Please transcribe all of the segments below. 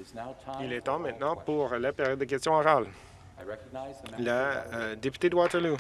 Il est temps maintenant pour la période de questions orales. La députée de Waterloo.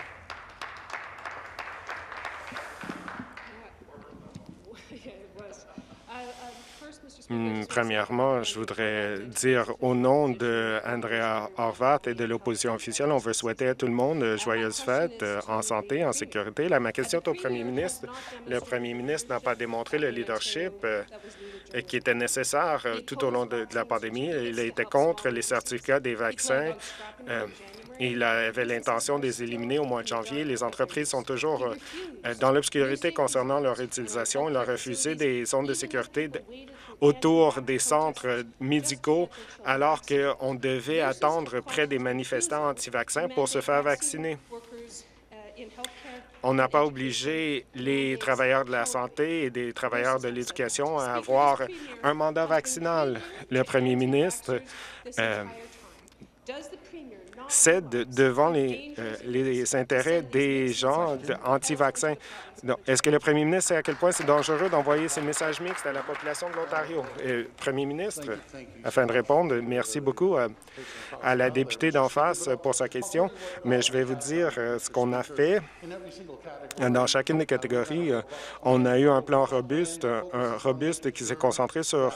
Premièrement, je voudrais dire au nom d'Andrea Horvat et de l'opposition officielle, on veut souhaiter à tout le monde joyeuses fêtes, en santé, en sécurité. Là, ma question est au premier ministre. Le premier ministre n'a pas démontré le leadership qui était nécessaire tout au long de la pandémie. Il a été contre les certificats des vaccins. Il avait l'intention de les éliminer au mois de janvier. Les entreprises sont toujours dans l'obscurité concernant leur utilisation. Il a refusé des zones de sécurité autour des centres médicaux alors qu'on devait attendre près des manifestants anti-vaccins pour se faire vacciner. On n'a pas obligé les travailleurs de la santé et des travailleurs de l'éducation à avoir un mandat vaccinal. Le premier ministre cède devant les intérêts des gens anti-vaccins. Est-ce que le premier ministre sait à quel point c'est dangereux d'envoyer ces messages mixtes à la population de l'Ontario? Premier ministre, afin de répondre, merci beaucoup à la députée d'en face pour sa question, mais je vais vous dire ce qu'on a fait. Dans chacune des catégories, on a eu un plan robuste, qui s'est concentré sur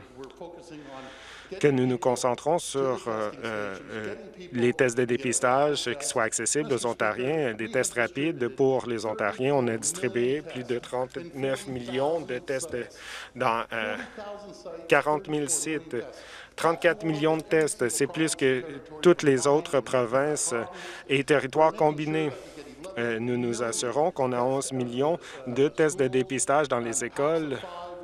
que nous nous concentrons sur les tests de dépistage qui soient accessibles aux Ontariens, des tests rapides pour les Ontariens. On a distribué plus de 39 millions de tests dans 40 000 sites. 34 millions de tests, c'est plus que toutes les autres provinces et territoires combinés. Nous nous assurons qu'on a 11 millions de tests de dépistage dans les écoles.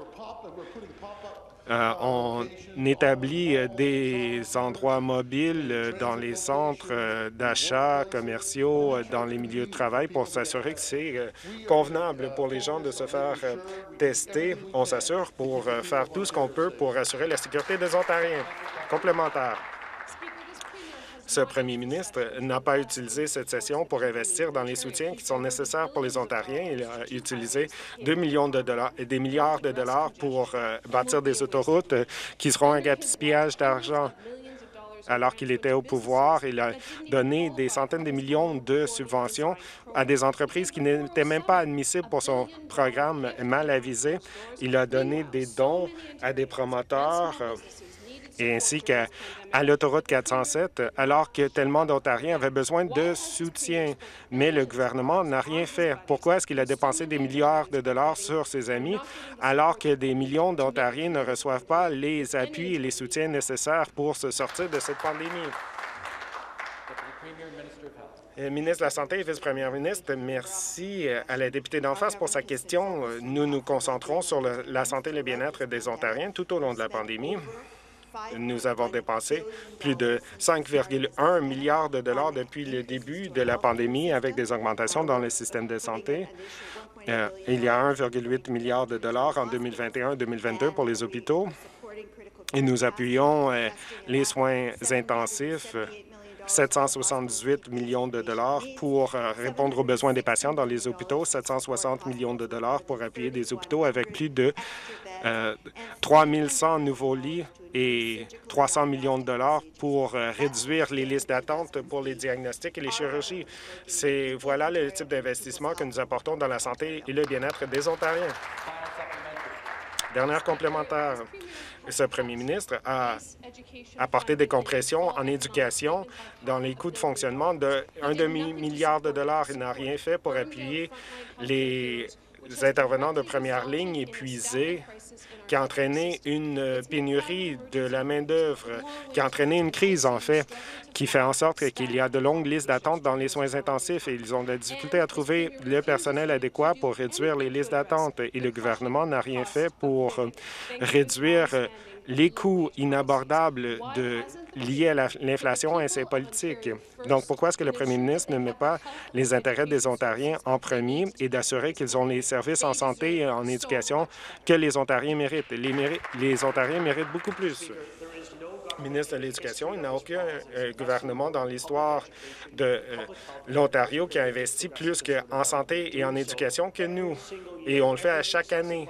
On établit des endroits mobiles dans les centres d'achat commerciaux, dans les milieux de travail pour s'assurer que c'est convenable pour les gens de se faire tester. On s'assure pour faire tout ce qu'on peut pour assurer la sécurité des Ontariens. Complémentaire. Ce premier ministre n'a pas utilisé cette session pour investir dans les soutiens qui sont nécessaires pour les Ontariens. Il a utilisé 2 millions de dollars et des milliards de dollars pour bâtir des autoroutes qui seront un gaspillage d'argent. Alors qu'il était au pouvoir, il a donné des centaines de millions de subventions à des entreprises qui n'étaient même pas admissibles pour son programme mal avisé. Il a donné des dons à des promoteurs et ainsi qu'à l'autoroute 407, alors que tellement d'Ontariens avaient besoin de soutien. Mais le gouvernement n'a rien fait. Pourquoi est-ce qu'il a dépensé des milliards de dollars sur ses amis, alors que des millions d'Ontariens ne reçoivent pas les appuis et les soutiens nécessaires pour se sortir de cette pandémie? Ministre de la Santé et vice-première ministre, merci à la députée d'en face pour sa question. Nous nous concentrons sur la santé et le bien-être des Ontariens tout au long de la pandémie. Nous avons dépensé plus de 5,1 milliards de dollars depuis le début de la pandémie avec des augmentations dans le système de santé. Il y a 1,8 milliard de dollars en 2021-2022 pour les hôpitaux et nous appuyons les soins intensifs. 778 millions de dollars pour répondre aux besoins des patients dans les hôpitaux, 760 millions de dollars pour appuyer des hôpitaux avec plus de 3 100 nouveaux lits et 300 millions de dollars pour réduire les listes d'attente pour les diagnostics et les chirurgies. Voilà le type d'investissement que nous apportons dans la santé et le bien-être des Ontariens. Dernière complémentaire. Ce premier ministre a apporté des compressions en éducation dans les coûts de fonctionnement de 1 demi-milliard de dollars. Il n'a rien fait pour appuyer les intervenants de première ligne épuisés, qui a entraîné une pénurie de la main-d'œuvre, qui a entraîné une crise, en fait, qui fait en sorte qu'il y a de longues listes d'attente dans les soins intensifs et ils ont de la difficulté à trouver le personnel adéquat pour réduire les listes d'attente. Et le gouvernement n'a rien fait pour réduire les coûts inabordables liés à l'inflation et ses politiques. Donc, pourquoi est-ce que le premier ministre ne met pas les intérêts des Ontariens en premier et d'assurer qu'ils ont les services en santé et en éducation que les Ontariens méritent? Les Ontariens méritent beaucoup plus. Ministre de l'Éducation, il n'y a aucun gouvernement dans l'histoire de l'Ontario qui a investi plus en santé et en éducation que nous. Et on le fait à chaque année.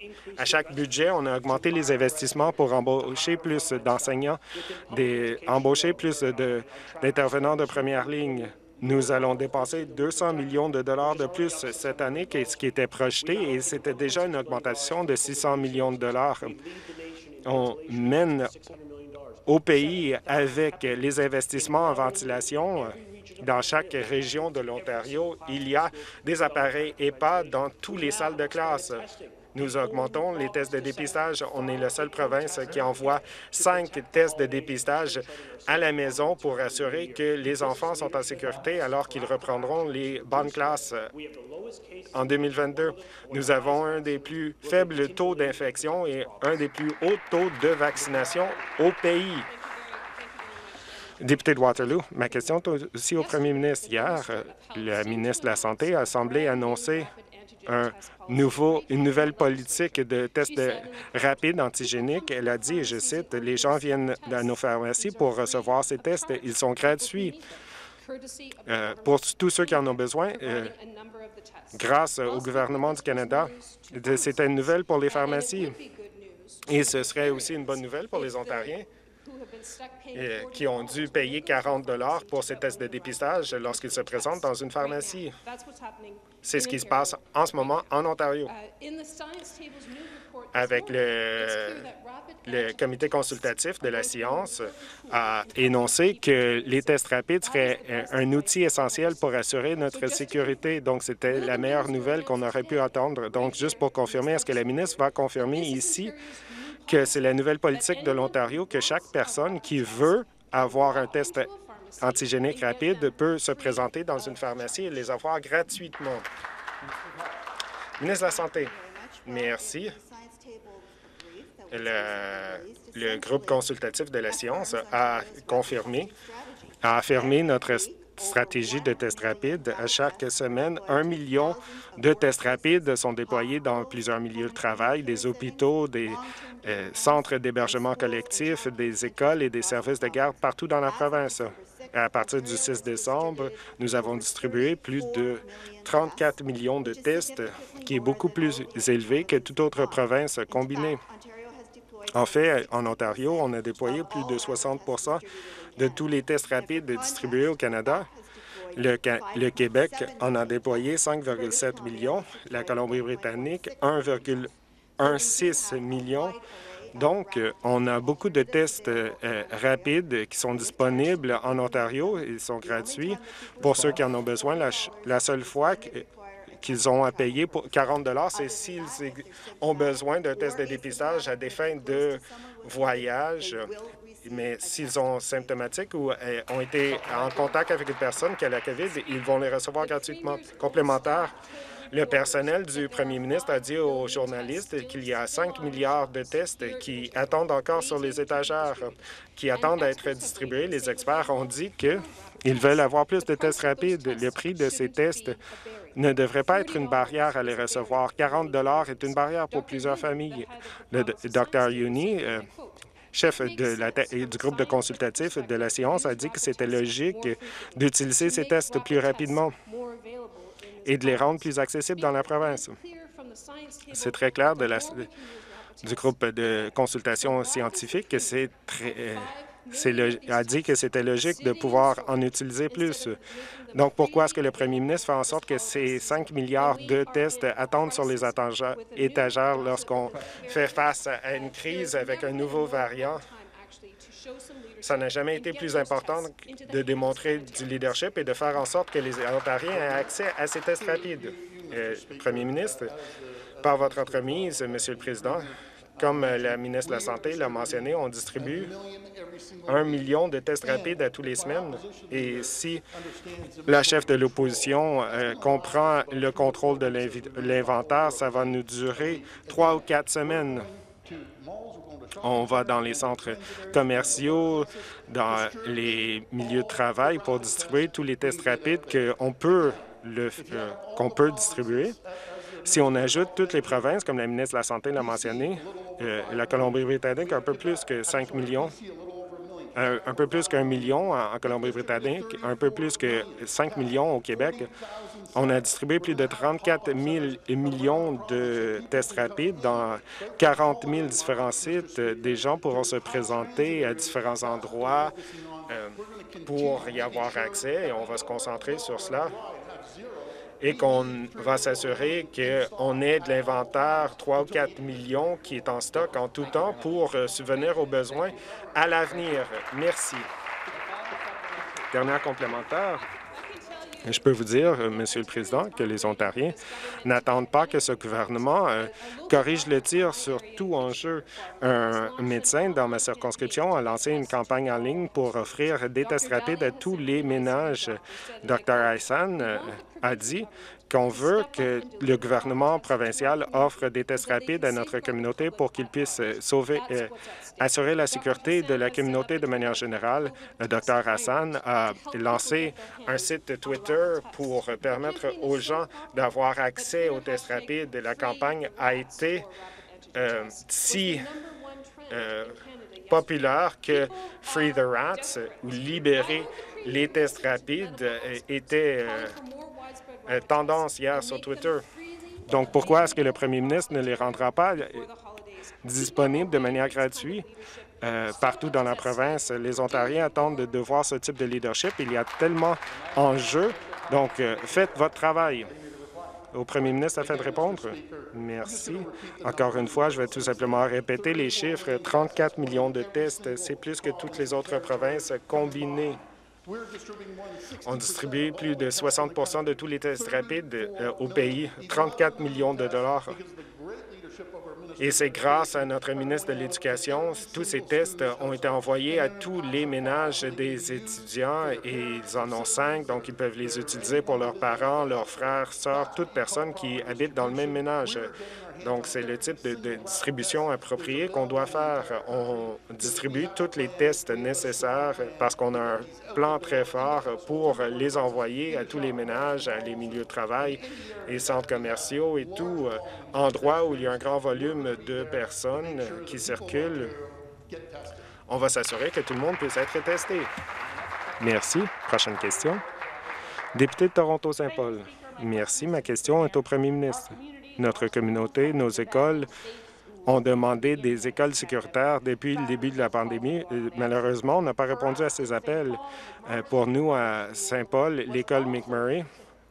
À chaque budget, on a augmenté les investissements pour embaucher plus d'enseignants, embaucher plus d'intervenants de première ligne. Nous allons dépenser 200 millions de dollars de plus cette année que ce qui était projeté et c'était déjà une augmentation de 600 millions de dollars. On mène au pays avec les investissements en ventilation. Dans chaque région de l'Ontario, il y a des appareils EHPAD dans toutes les salles de classe. Nous augmentons les tests de dépistage. On est la seule province qui envoie 5 tests de dépistage à la maison pour assurer que les enfants sont en sécurité alors qu'ils reprendront les bonnes classes en 2022. Nous avons un des plus faibles taux d'infection et un des plus hauts taux de vaccination au pays. Député de Waterloo, ma question est aussi au premier ministre. Hier, le ministre de la Santé a semblé annoncer une nouvelle politique de tests rapides antigéniques. Elle a dit, et je cite, « Les gens viennent à nos pharmacies pour recevoir ces tests. Ils sont gratuits pour tous ceux qui en ont besoin. Grâce au gouvernement du Canada, c'était une nouvelle pour les pharmacies. Et ce serait aussi une bonne nouvelle pour les Ontariens qui ont dû payer 40 $ pour ces tests de dépistage lorsqu'ils se présentent dans une pharmacie. C'est ce qui se passe en ce moment en Ontario. Avec le comité consultatif de la science a énoncé que les tests rapides seraient un outil essentiel pour assurer notre sécurité. Donc, c'était la meilleure nouvelle qu'on aurait pu attendre. Donc, juste pour confirmer, est-ce que la ministre va confirmer ici que c'est la nouvelle politique de l'Ontario que chaque personne qui veut avoir un test antigénique rapide peut se présenter dans une pharmacie et les avoir gratuitement? Ministre de la Santé. Merci. Le groupe consultatif de la science a affirmé notre stratégie de tests rapides. À chaque semaine, 1 million de tests rapides sont déployés dans plusieurs milieux de travail, des hôpitaux, des centres d'hébergement collectif, des écoles et des services de garde partout dans la province. À partir du 6 décembre, nous avons distribué plus de 34 millions de tests, qui est beaucoup plus élevé que toute autre province combinée. En fait, en Ontario, on a déployé plus de 60 de tous les tests rapides distribués au Canada. Le Québec en a déployé 5,7 millions, la Colombie-Britannique 1,16 million. Donc, on a beaucoup de tests rapides qui sont disponibles en Ontario. Ils sont gratuits pour ceux qui en ont besoin. La seule fois qu'ils ont à payer pour 40 $, c'est s'ils ont besoin d'un test de dépistage à des fins de voyage. Mais s'ils sont symptomatiques ou ont été en contact avec une personne qui a la COVID, ils vont les recevoir gratuitement. Complémentaire, le personnel du premier ministre a dit aux journalistes qu'il y a 5 milliards de tests qui attendent encore sur les étagères, qui attendent à être distribués. Les experts ont dit qu'ils veulent avoir plus de tests rapides. Le prix de ces tests ne devrait pas être une barrière à les recevoir. 40 $ est une barrière pour plusieurs familles. Le Dr. Youni, chef du groupe de consultatif de la science, a dit que c'était logique d'utiliser ces tests plus rapidement et de les rendre plus accessibles dans la province. C'est très clair du groupe de consultation scientifique que a dit que c'était logique de pouvoir en utiliser plus. Donc, pourquoi est-ce que le premier ministre fait en sorte que ces 5 milliards de tests attendent sur les étagères lorsqu'on fait face à une crise avec un nouveau variant? Ça n'a jamais été plus important de démontrer du leadership et de faire en sorte que les Ontariens aient accès à ces tests rapides. Premier ministre, par votre entremise, Monsieur le Président, comme la ministre de la Santé l'a mentionné, on distribue 1 million de tests rapides à tous les semaines. Et si la chef de l'opposition comprend le contrôle de l'inventaire, ça va nous durer 3 ou 4 semaines. On va dans les centres commerciaux, dans les milieux de travail pour distribuer tous les tests rapides qu'on peut distribuer. Si on ajoute toutes les provinces, comme la ministre de la Santé l'a mentionné, la Colombie-Britannique, un peu plus que 5 millions, un peu plus qu'1 million en Colombie-Britannique, un peu plus que 5 millions au Québec. On a distribué plus de 34 000 millions de tests rapides dans 40 000 différents sites. Des gens pourront se présenter à différents endroits pour y avoir accès et on va se concentrer sur cela et qu'on va s'assurer qu'on ait de l'inventaire 3 ou 4 millions qui est en stock en tout temps pour subvenir aux besoins à l'avenir. Merci. Dernière complémentaire. Je peux vous dire, Monsieur le Président, que les Ontariens n'attendent pas que ce gouvernement corrige le tir sur tout enjeu. Un médecin dans ma circonscription a lancé une campagne en ligne pour offrir des tests rapides à tous les ménages. Dr Hassan a dit qu'on veut que le gouvernement provincial offre des tests rapides à notre communauté pour qu'il puisse assurer la sécurité de la communauté de manière générale. Le Dr Hassan a lancé un site Twitter pour permettre aux gens d'avoir accès aux tests rapides. La campagne a été si populaire que Free the Rats, ou libérer les tests rapides, était tendance hier sur Twitter. Donc, pourquoi est-ce que le premier ministre ne les rendra pas disponibles de manière gratuite partout dans la province? Les Ontariens attendent de voir ce type de leadership. Il y a tellement en jeu. Donc, faites votre travail. Au premier ministre afin de répondre. Merci. Encore une fois, je vais tout simplement répéter les chiffres. 34 millions de tests, c'est plus que toutes les autres provinces combinées. On distribue plus de 60 de tous les tests rapides au pays, 34 millions de dollars. Et c'est grâce à notre ministre de l'Éducation. Tous ces tests ont été envoyés à tous les ménages des étudiants et ils en ont 5, donc ils peuvent les utiliser pour leurs parents, leurs frères, sœurs, toute personne qui habite dans le même ménage. Donc, c'est le type de distribution appropriée qu'on doit faire. On distribue tous les tests nécessaires parce qu'on a un plan très fort pour les envoyer à tous les ménages, à les milieux de travail et centres commerciaux et tout endroit où il y a un grand volume de personnes qui circulent. On va s'assurer que tout le monde puisse être testé. Merci. Prochaine question. Député de Toronto-Saint-Paul. Merci. Ma question est au premier ministre. Notre communauté, nos écoles ont demandé des écoles sécuritaires depuis le début de la pandémie. Malheureusement, on n'a pas répondu à ces appels. Pour nous, à Saint-Paul, l'école McMurray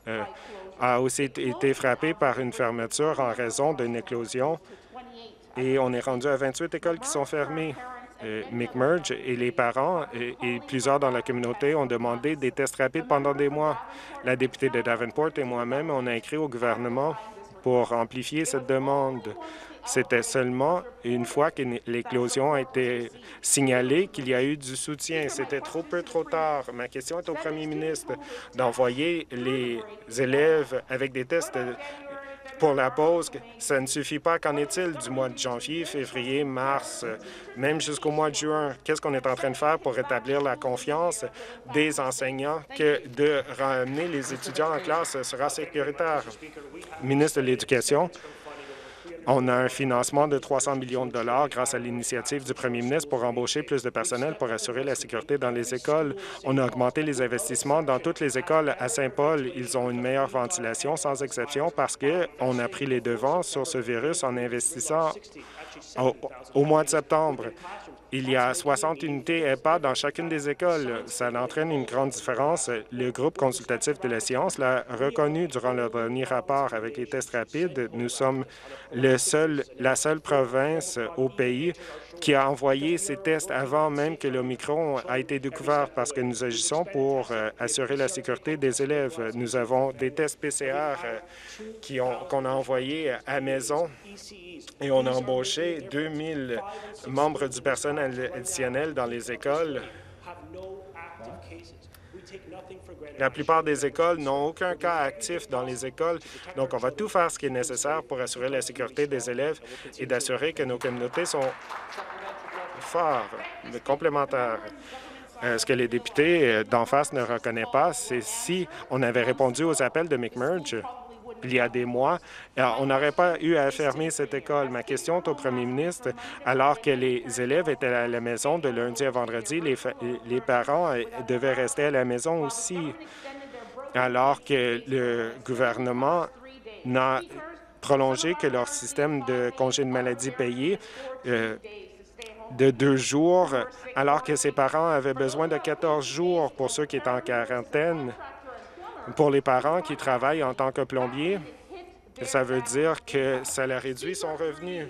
a aussi été frappée par une fermeture en raison d'une éclosion et on est rendu à 28 écoles qui sont fermées. McMurray et les parents et plusieurs dans la communauté ont demandé des tests rapides pendant des mois. La députée de Davenport et moi-même, on a écrit au gouvernement pour amplifier cette demande. C'était seulement une fois que l'éclosion a été signalée qu'il y a eu du soutien. C'était trop peu, trop tard. Ma question est au premier ministre d'envoyer les élèves avec des tests pour la pause. Ça ne suffit pas. Qu'en est-il du mois de janvier, février, mars, même jusqu'au mois de juin? Qu'est-ce qu'on est en train de faire pour rétablir la confiance des enseignants que de ramener les étudiants en classe sera sécuritaire? Ministre de l'Éducation, on a un financement de 300 millions de dollars grâce à l'initiative du premier ministre pour embaucher plus de personnel pour assurer la sécurité dans les écoles. On a augmenté les investissements dans toutes les écoles à Saint-Paul. Ils ont une meilleure ventilation sans exception parce qu'on a pris les devants sur ce virus en investissant au mois de septembre. Il y a 60 unités EHPA dans chacune des écoles. Ça entraîne une grande différence. Le groupe consultatif de la science l'a reconnu durant leur dernier rapport avec les tests rapides. Nous sommes la seule province au pays qui a envoyé ces tests avant même que l'Omicron a été découvert parce que nous agissons pour assurer la sécurité des élèves. Nous avons des tests PCR qu'on a envoyés à la maison et on a embauché 2000 membres du personnel additionnel dans les écoles. La plupart des écoles n'ont aucun cas actif dans les écoles, donc on va tout faire ce qui est nécessaire pour assurer la sécurité des élèves et d'assurer que nos communautés sont fortes, mais complémentaires. Ce que les députés d'en face ne reconnaissent pas, c'est si on avait répondu aux appels de McMurray, il y a des mois, on n'aurait pas eu à fermer cette école. Ma question est au premier ministre. Alors que les élèves étaient à la maison de lundi à vendredi, les parents devaient rester à la maison aussi, alors que le gouvernement n'a prolongé que leur système de congé de maladie payé de 2 jours, alors que ses parents avaient besoin de 14 jours pour ceux qui étaient en quarantaine. Pour les parents qui travaillent en tant que plombier, ça veut dire que ça leur réduit son revenu.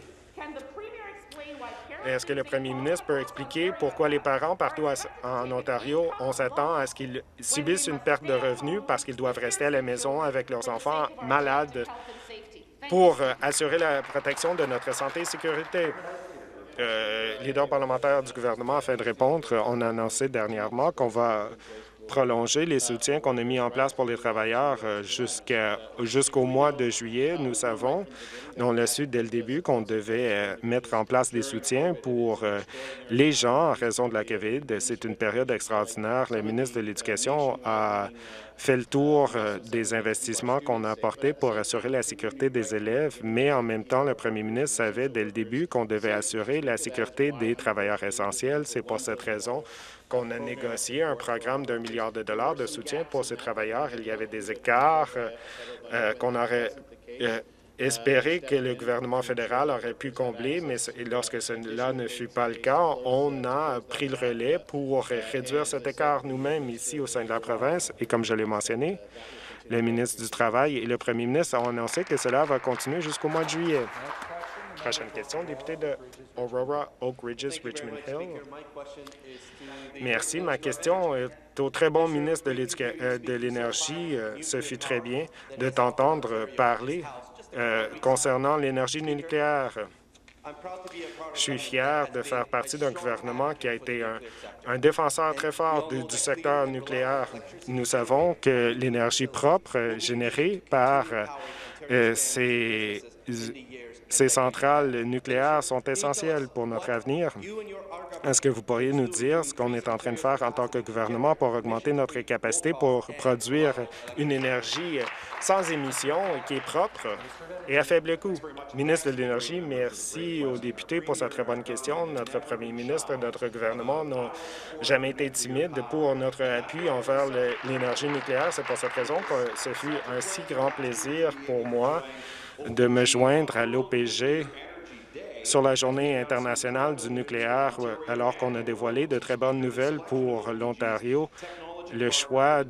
Est-ce que le premier ministre peut expliquer pourquoi les parents partout en Ontario, on s'attend à ce qu'ils subissent une perte de revenus parce qu'ils doivent rester à la maison avec leurs enfants malades pour assurer la protection de notre santé et sécurité? Leader parlementaire du gouvernement, afin de répondre, on a annoncé dernièrement qu'on va prolonger les soutiens qu'on a mis en place pour les travailleurs jusqu'au mois de juillet. Nous savons, on l'a su dès le début, qu'on devait mettre en place des soutiens pour les gens en raison de la COVID. C'est une période extraordinaire. Le ministre de l'Éducation a fait le tour des investissements qu'on a apportés pour assurer la sécurité des élèves, mais en même temps, le premier ministre savait dès le début qu'on devait assurer la sécurité des travailleurs essentiels. C'est pour cette raison qu'on a négocié un programme d'1 milliard de dollars de soutien pour ces travailleurs. Il y avait des écarts qu'on aurait espéré que le gouvernement fédéral aurait pu combler, mais lorsque cela ne fut pas le cas, on a pris le relais pour réduire cet écart nous-mêmes ici au sein de la province. Et comme je l'ai mentionné, le ministre du Travail et le premier ministre ont annoncé que cela va continuer jusqu'au mois de juillet. Prochaine question, député de Aurora, Oak Ridges, Richmond Hill. Merci. Ma question est au très bon ministre de l'Énergie. Ce fut très bien de t'entendre parler concernant l'énergie nucléaire. Je suis fier de faire partie d'un gouvernement qui a été un défenseur très fort du secteur nucléaire. Nous savons que l'énergie propre générée par ces centrales nucléaires sont essentielles pour notre avenir. Est-ce que vous pourriez nous dire ce qu'on est en train de faire en tant que gouvernement pour augmenter notre capacité pour produire une énergie sans émissions et qui est propre et à faible coût? Ministre de l'Énergie, merci aux députés pour cette très bonne question. Notre premier ministre et notre gouvernement n'ont jamais été timides pour notre appui envers l'énergie nucléaire. C'est pour cette raison que ce fut un si grand plaisir pour moi de me joindre à l'OPG sur la Journée internationale du nucléaire, alors qu'on a dévoilé de très bonnes nouvelles pour l'Ontario. Le choix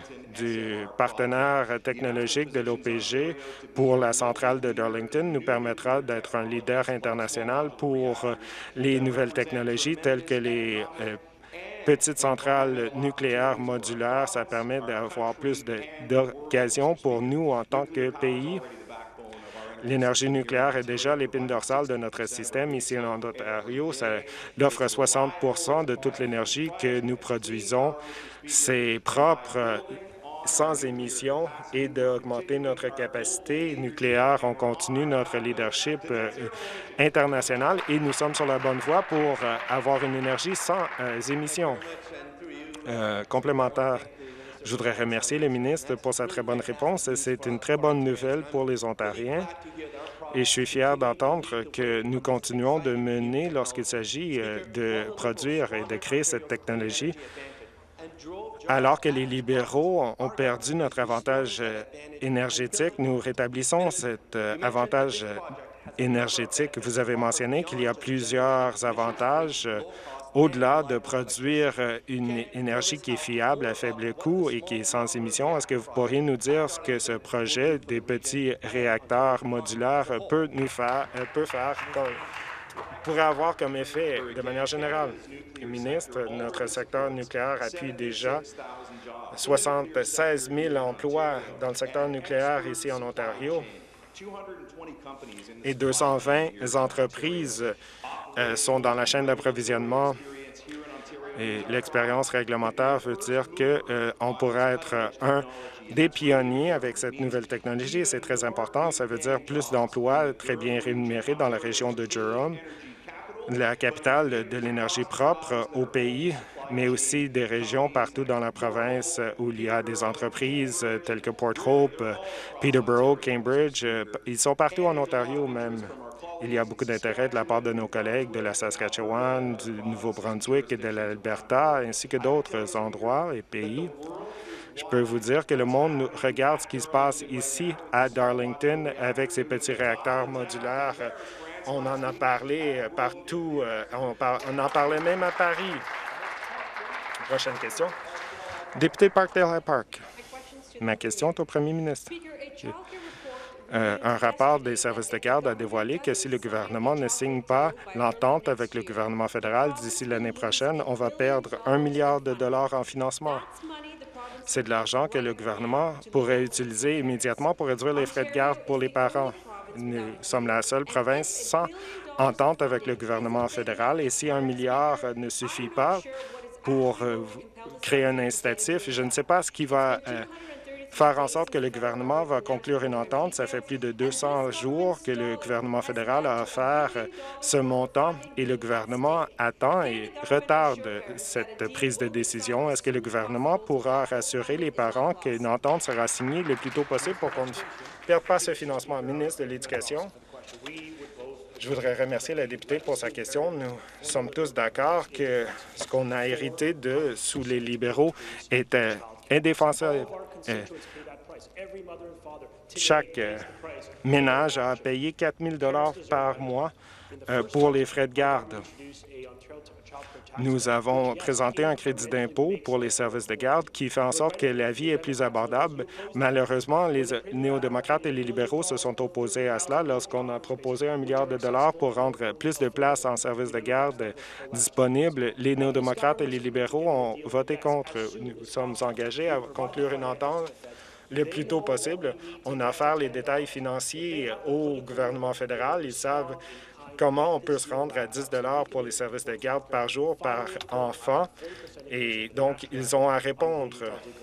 du partenaire technologique de l'OPG pour la centrale de Darlington nous permettra d'être un leader international pour les nouvelles technologies telles que les petites centrales nucléaires modulaires. Ça permet d'avoir plus d'occasions pour nous en tant que pays. L'énergie nucléaire est déjà l'épine dorsale de notre système ici en Ontario. Ça offre 60 de toute l'énergie que nous produisons. C'est propre, sans émissions, et d'augmenter notre capacité nucléaire. On continue notre leadership international et nous sommes sur la bonne voie pour avoir une énergie sans émissions. Complémentaire. Je voudrais remercier le ministre pour sa très bonne réponse. C'est une très bonne nouvelle pour les Ontariens et je suis fier d'entendre que nous continuons de mener lorsqu'il s'agit de produire et de créer cette technologie. Alors que les libéraux ont perdu notre avantage énergétique, nous rétablissons cet avantage énergétique. Vous avez mentionné qu'il y a plusieurs avantages au-delà de produire une énergie qui est fiable, à faible coût et qui est sans émission. Est-ce que vous pourriez nous dire ce que ce projet des petits réacteurs modulaires pourrait avoir comme effet de manière générale? Ministre, notre secteur nucléaire appuie déjà 76 000 emplois dans le secteur nucléaire ici en Ontario et 220 entreprises sont dans la chaîne d'approvisionnement. Et l'expérience réglementaire veut dire qu'on pourrait être un des pionniers avec cette nouvelle technologie. C'est très important. Ça veut dire plus d'emplois très bien rémunérés dans la région de Durham. la capitale de l'énergie propre au pays, mais aussi des régions partout dans la province où il y a des entreprises telles que Port Hope, Peterborough, Cambridge. Ils sont partout en Ontario même. Il y a beaucoup d'intérêt de la part de nos collègues de la Saskatchewan, du Nouveau-Brunswick et de l'Alberta, ainsi que d'autres endroits et pays. Je peux vous dire que le monde regarde ce qui se passe ici à Darlington avec ces petits réacteurs modulaires. On en a parlé partout. On en parlait même à Paris. Prochaine question. Député de Parkdale-High Park. Ma question est au premier ministre. Un rapport des services de garde a dévoilé que si le gouvernement ne signe pas l'entente avec le gouvernement fédéral d'ici l'année prochaine, on va perdre 1 milliard de dollars en financement. C'est de l'argent que le gouvernement pourrait utiliser immédiatement pour réduire les frais de garde pour les parents. Nous sommes la seule province sans entente avec le gouvernement fédéral et si 1 milliard ne suffit pas pour créer un incitatif, je ne sais pas ce qui va faire en sorte que le gouvernement va conclure une entente. Ça fait plus de 200 jours que le gouvernement fédéral a offert ce montant et le gouvernement attend et retarde cette prise de décision. Est-ce que le gouvernement pourra rassurer les parents qu'une entente sera signée le plus tôt possible pour qu'on ne perde pas ce financement? Ministre de l'Éducation. Je voudrais remercier la députée pour sa question. Nous sommes tous d'accord que ce qu'on a hérité sous les libéraux est indéfensable. Chaque ménage a payé 4 000 $ par mois pour les frais de garde. Nous avons présenté un crédit d'impôt pour les services de garde qui fait en sorte que la vie est plus abordable. Malheureusement, les néo-démocrates et les libéraux se sont opposés à cela lorsqu'on a proposé 1 milliard de dollars pour rendre plus de places en services de garde disponibles. Les néo-démocrates et les libéraux ont voté contre. Nous sommes engagés à conclure une entente le plus tôt possible. On a offert les détails financiers au gouvernement fédéral. Ils savent comment on peut se rendre à 10 $ pour les services de garde par jour par enfant. Et donc, ils ont à répondre.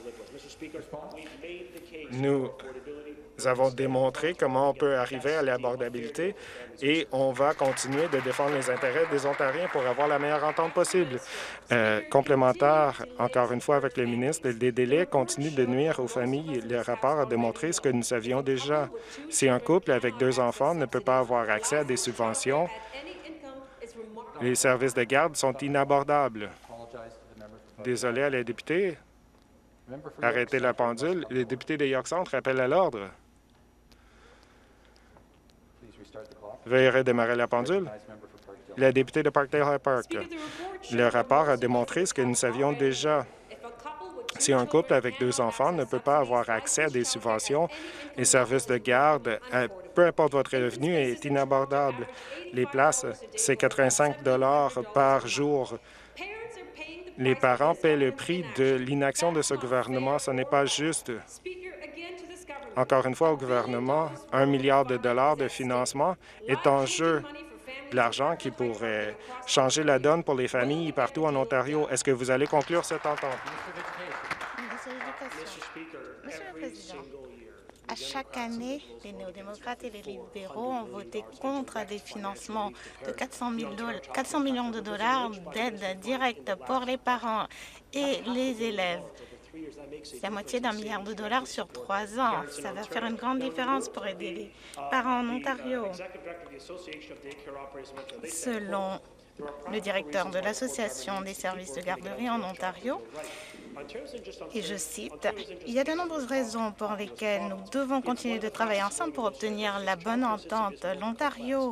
Nous avons démontré comment on peut arriver à l'abordabilité et on va continuer de défendre les intérêts des Ontariens pour avoir la meilleure entente possible. Complémentaire, encore une fois, avec le ministre, des délais continuent de nuire aux familles. Le rapport a démontré ce que nous savions déjà. Si un couple avec 2 enfants ne peut pas avoir accès à des subventions, les services de garde sont inabordables. Désolé à la députée. Arrêtez la pendule. Les députés de York Centre appellent à l'ordre. Veuillez redémarrer la pendule. La députée de Parkdale-High Park. Le rapport a démontré ce que nous savions déjà. Si un couple avec 2 enfants ne peut pas avoir accès à des subventions, les services de garde, peu importe votre revenu, est inabordable. Les places, c'est 85 $ par jour. Les parents paient le prix de l'inaction de ce gouvernement. Ce n'est pas juste. Encore une fois, au gouvernement, 1 milliard de dollars de financement est en jeu. De l'argent qui pourrait changer la donne pour les familles partout en Ontario. Est-ce que vous allez conclure cette entente? Monsieur le Président, à chaque année, les néo-démocrates et les libéraux ont voté contre des financements de 400 millions de dollars d'aide directe pour les parents et les élèves. C'est la moitié d'1 milliard de dollars sur 3 ans. Ça va faire une grande différence pour aider les parents en Ontario. Selon le directeur de l'Association des services de garderie en Ontario, et je cite, « Il y a de nombreuses raisons pour lesquelles nous devons continuer de travailler ensemble pour obtenir la bonne entente. L'Ontario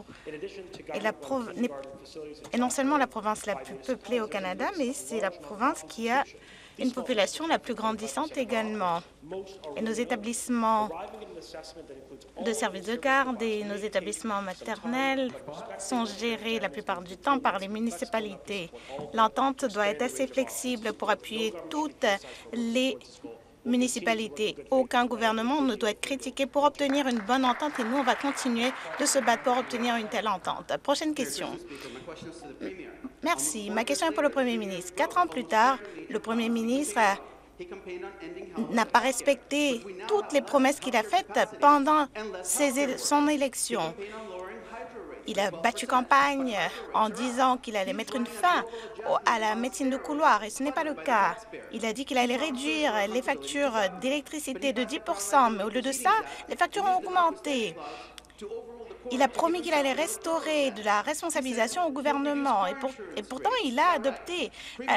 est non seulement la province la plus peuplée au Canada, mais c'est la province qui a une population la plus grandissante également. Et nos établissements de services de garde et nos établissements maternels sont gérés la plupart du temps par les municipalités. L'entente doit être assez flexible pour appuyer toutes les municipalités. Aucun gouvernement ne doit être critiqué pour obtenir une bonne entente et nous, on va continuer de se battre pour obtenir une telle entente. Prochaine question. Merci. Ma question est pour le Premier ministre. 4 ans plus tard, le Premier ministre n'a pas respecté toutes les promesses qu'il a faites pendant son élection. Il a battu campagne en disant qu'il allait mettre une fin à la médecine de couloir, et ce n'est pas le cas. Il a dit qu'il allait réduire les factures d'électricité de 10 mais au lieu de ça, les factures ont augmenté. Il a promis qu'il allait restaurer de la responsabilisation au gouvernement, et pourtant il a adopté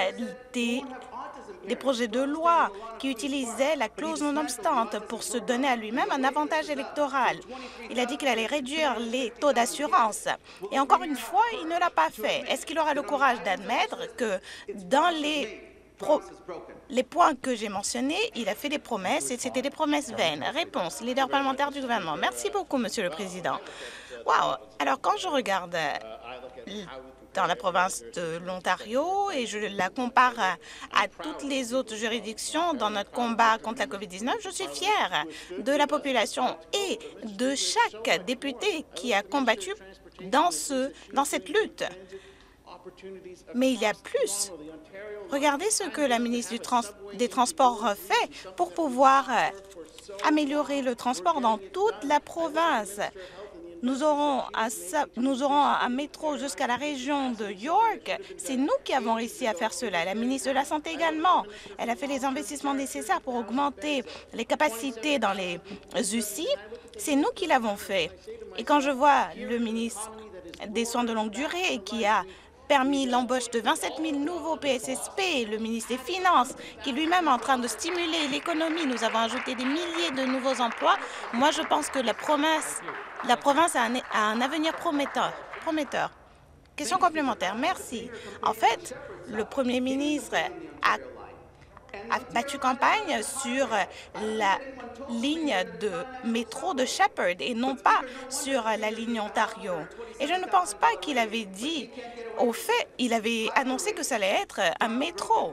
des projets de loi qui utilisaient la clause non-obstante pour se donner à lui-même un avantage électoral. Il a dit qu'il allait réduire les taux d'assurance. Et encore une fois, il ne l'a pas fait. Est-ce qu'il aura le courage d'admettre que dans les points que j'ai mentionnés, il a fait des promesses et c'était des promesses vaines? Réponse, leader parlementaire du gouvernement. Merci beaucoup, Monsieur le Président. Wow! Alors, quand je regarde dans la province de l'Ontario et je la compare à toutes les autres juridictions dans notre combat contre la COVID-19, je suis fière de la population et de chaque député qui a combattu dans cette lutte. Mais il y a plus. Regardez ce que la ministre des Transports fait pour pouvoir améliorer le transport dans toute la province. Nous aurons un métro jusqu'à la région de York. C'est nous qui avons réussi à faire cela. La ministre de la Santé également. Elle a fait les investissements nécessaires pour augmenter les capacités dans les UCI. C'est nous qui l'avons fait. Et quand je vois le ministre des Soins de longue durée qui a permis l'embauche de 27 000 nouveaux PSSP, le ministre des Finances, qui lui-même est en train de stimuler l'économie. Nous avons ajouté des milliers de nouveaux emplois. Moi, je pense que la province a un avenir prometteur. Question complémentaire. Merci. En fait, le Premier ministre a battu campagne sur la ligne de métro de Sheppard et non pas sur la ligne Ontario. Et je ne pense pas qu'il avait dit, au fait, il avait annoncé que ça allait être un métro.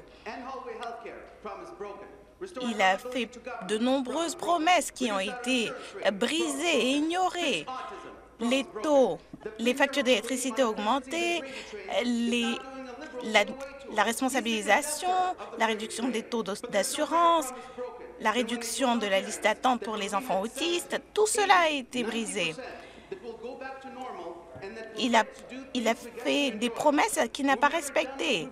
Il a fait de nombreuses promesses qui ont été brisées et ignorées. Les taux, les factures d'électricité augmentées, la responsabilisation, la réduction des taux d'assurance, la réduction de la liste d'attente pour les enfants autistes, tout cela a été brisé. Il a fait des promesses qu'il n'a pas respectées.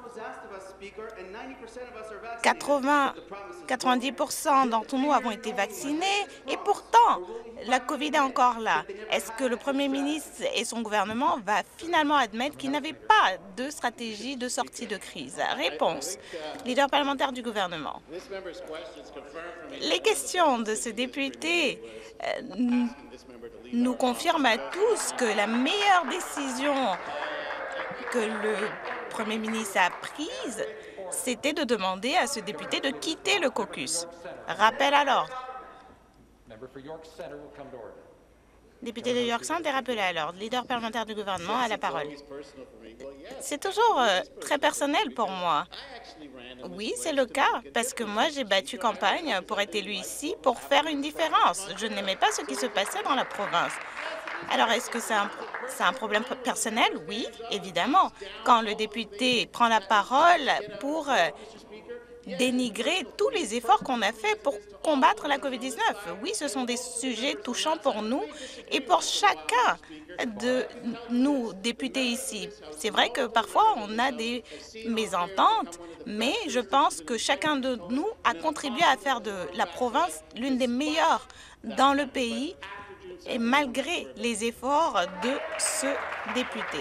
90% d'entre nous avons été vaccinés et pourtant, la COVID est encore là. Est-ce que le Premier ministre et son gouvernement va finalement admettre qu'il n'avait pas de stratégie de sortie de crise? Réponse, leader parlementaire du gouvernement. Les questions de ce député nous confirment à tous que la meilleure décision que le Premier ministre a prise, c'était de demander à ce député de quitter le caucus. Rappel à l'ordre. Député de York Centre est rappelé à l'ordre. Leader parlementaire du gouvernement a la parole. C'est toujours très personnel pour moi. Oui, c'est le cas, parce que moi, j'ai battu campagne pour être élu ici pour faire une différence. Je n'aimais pas ce qui se passait dans la province. Alors, est-ce que c'est un problème personnel? Oui, évidemment. Quand le député prend la parole pour dénigrer tous les efforts qu'on a faits pour combattre la COVID-19. Oui, ce sont des sujets touchants pour nous et pour chacun de nous, députés ici. C'est vrai que parfois, on a des mésententes, mais je pense que chacun de nous a contribué à faire de la province l'une des meilleures dans le pays, et malgré les efforts de ce député.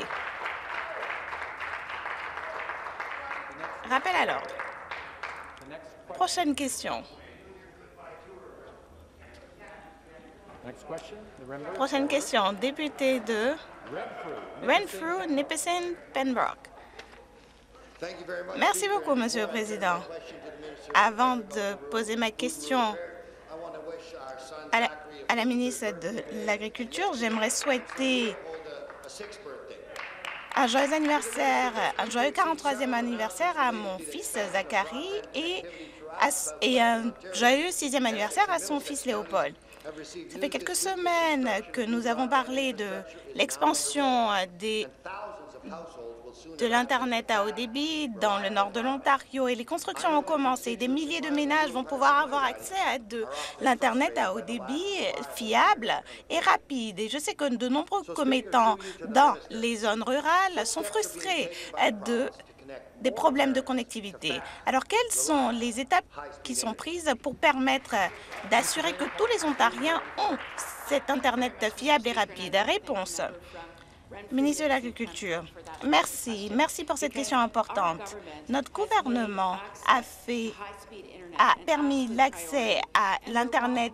Rappel à l'ordre. Prochaine question. Prochaine question. Député de Renfrew, Nipissing, Pembroke. Merci beaucoup, Monsieur le Président. Avant de poser ma question à la ministre de l'Agriculture, j'aimerais souhaiter un joyeux anniversaire, un joyeux 43e anniversaire à mon fils Zachary et un joyeux 6e anniversaire à son fils Léopold. Ça fait quelques semaines que nous avons parlé de l'expansion des de l'Internet à haut débit dans le nord de l'Ontario et les constructions ont commencé. Des milliers de ménages vont pouvoir avoir accès à de l'Internet à haut débit fiable et rapide. Et je sais que de nombreux commettants dans les zones rurales sont frustrés des problèmes de connectivité. Alors, quelles sont les étapes qui sont prises pour permettre d'assurer que tous les Ontariens ont cet Internet fiable et rapide? Réponse. Ministre de l'Agriculture, merci. Merci pour cette question importante. Notre gouvernement a permis l'accès à l'Internet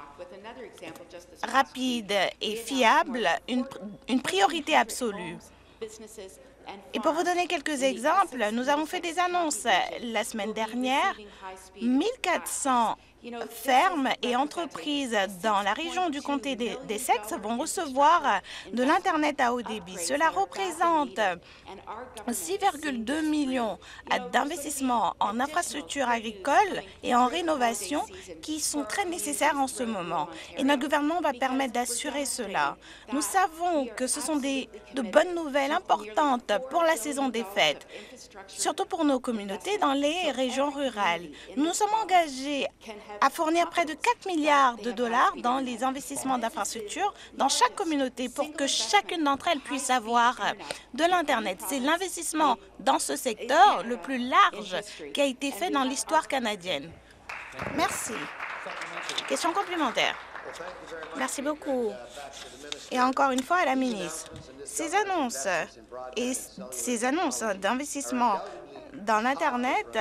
rapide et fiable, une priorité absolue. Et pour vous donner quelques exemples, nous avons fait des annonces la semaine dernière. 1400 fermes et entreprises dans la région du comté d'Essex vont recevoir de l'Internet à haut débit. Cela représente 6,2 millions d'investissements en infrastructures agricoles et en rénovation qui sont très nécessaires en ce moment. Et notre gouvernement va permettre d'assurer cela. Nous savons que ce sont de bonnes nouvelles importantes pour la saison des fêtes, surtout pour nos communautés dans les régions rurales. Nous sommes engagés à fournir près de 4 milliards de dollars dans les investissements d'infrastructures dans chaque communauté pour que chacune d'entre elles puisse avoir de l'Internet. C'est l'investissement dans ce secteur le plus large qui a été fait dans l'histoire canadienne. Merci. Question complémentaire. Merci beaucoup. Et encore une fois à la ministre, ces annonces d'investissement dans l'Internet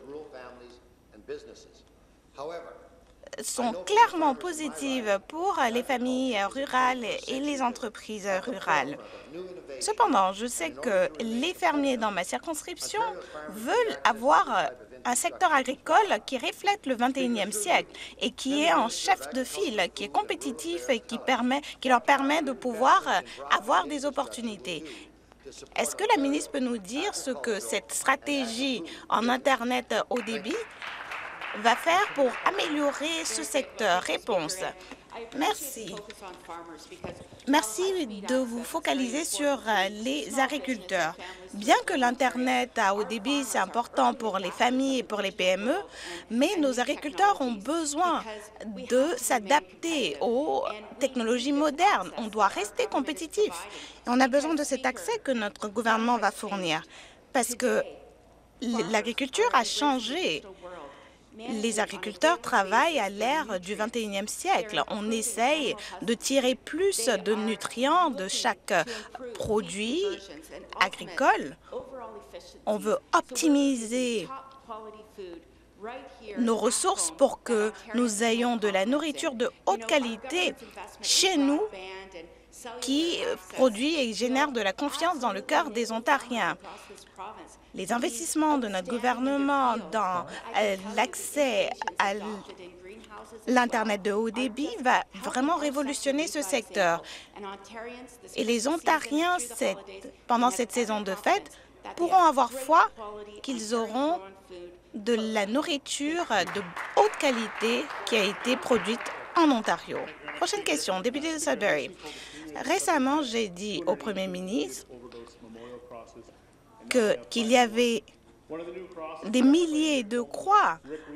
sont clairement positives pour les familles rurales et les entreprises rurales. Cependant, je sais que les fermiers dans ma circonscription veulent avoir un secteur agricole qui reflète le 21e siècle et qui est en chef de file, qui est compétitif et qui leur permet de pouvoir avoir des opportunités. Est-ce que la ministre peut nous dire ce que cette stratégie en Internet haut débit va faire pour améliorer ce secteur? Réponse. Merci. Merci de vous focaliser sur les agriculteurs. Bien que l'Internet à haut débit, c'est important pour les familles et pour les PME, mais nos agriculteurs ont besoin de s'adapter aux technologies modernes. On doit rester compétitif. Et on a besoin de cet accès que notre gouvernement va fournir parce que l'agriculture a changé. Les agriculteurs travaillent à l'ère du 21e siècle. On essaye de tirer plus de nutriments de chaque produit agricole. On veut optimiser nos ressources pour que nous ayons de la nourriture de haute qualité chez nous qui produit et génère de la confiance dans le cœur des Ontariens. Les investissements de notre gouvernement dans l'accès à l'Internet de haut débit va vraiment révolutionner ce secteur. Et les Ontariens, pendant cette saison de fête, pourront avoir foi qu'ils auront de la nourriture de haute qualité qui a été produite en Ontario. Prochaine question, député de Sudbury. Récemment, j'ai dit au Premier ministre qu'il y avait des milliers de croix,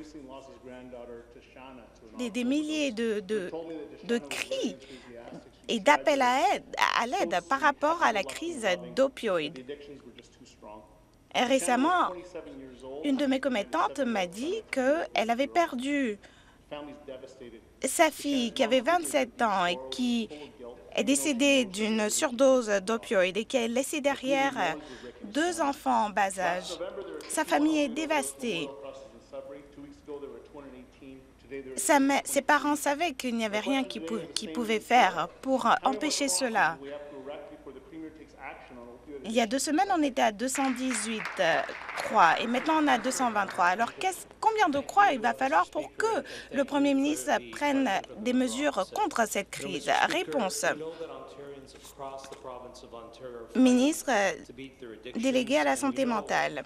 des milliers de cris et d'appels à l'aide par rapport à la crise d'opioïdes. Récemment, une de mes commettantes m'a dit qu'elle avait perdu sa fille qui avait 27 ans et qui est décédée d'une surdose d'opioïdes et qui a laissé derrière 2 enfants en bas âge. Sa famille est dévastée. Ses parents savaient qu'il n'y avait rien qu'ils pouvaient faire pour empêcher cela. Il y a 2 semaines, on était à 218 croix et maintenant on a 223. Alors, combien de croix il va falloir pour que le Premier ministre prenne des mesures contre cette crise? Réponse. Ministre délégué à la santé mentale.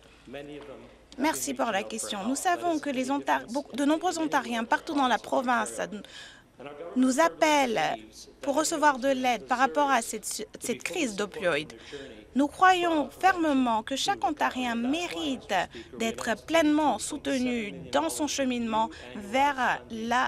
Merci pour la question. Nous savons que de nombreux Ontariens partout dans la province nous appelle pour recevoir de l'aide par rapport à cette crise d'opioïdes. Nous croyons fermement que chaque Ontarien mérite d'être pleinement soutenu dans son cheminement vers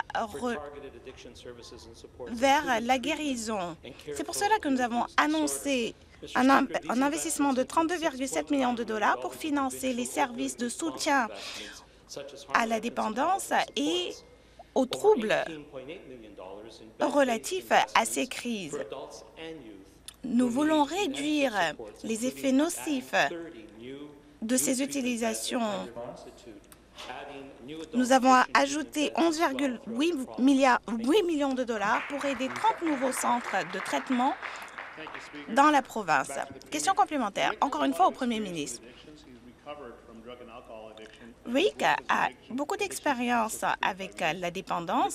la guérison. C'est pour cela que nous avons annoncé un investissement de 32,7 millions de dollars pour financer les services de soutien à la dépendance et aux troubles relatifs à ces crises. Nous voulons réduire les effets nocifs de ces utilisations. Nous avons ajouté 11,8 millions de dollars pour aider 30 nouveaux centres de traitement dans la province. Question complémentaire, encore une fois au Premier ministre. Rick a beaucoup d'expérience avec la dépendance.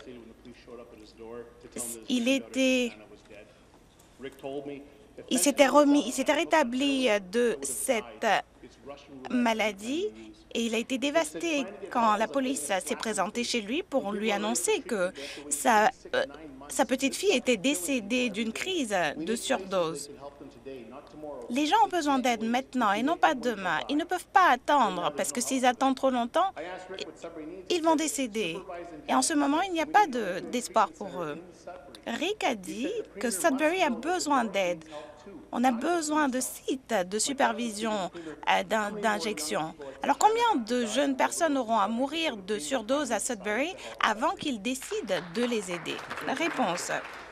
Il s'était rétabli de cette maladie et il a été dévasté quand la police s'est présentée chez lui pour lui annoncer que sa petite fille était décédée d'une crise de surdose. Les gens ont besoin d'aide maintenant et non pas demain. Ils ne peuvent pas attendre parce que s'ils attendent trop longtemps, ils vont décéder. Et en ce moment, il n'y a pas d'espoir pour eux. Rick a dit que Sudbury a besoin d'aide. On a besoin de sites de supervision d'injection. Alors, combien de jeunes personnes auront à mourir de surdose à Sudbury avant qu'ils décident de les aider? La réponse.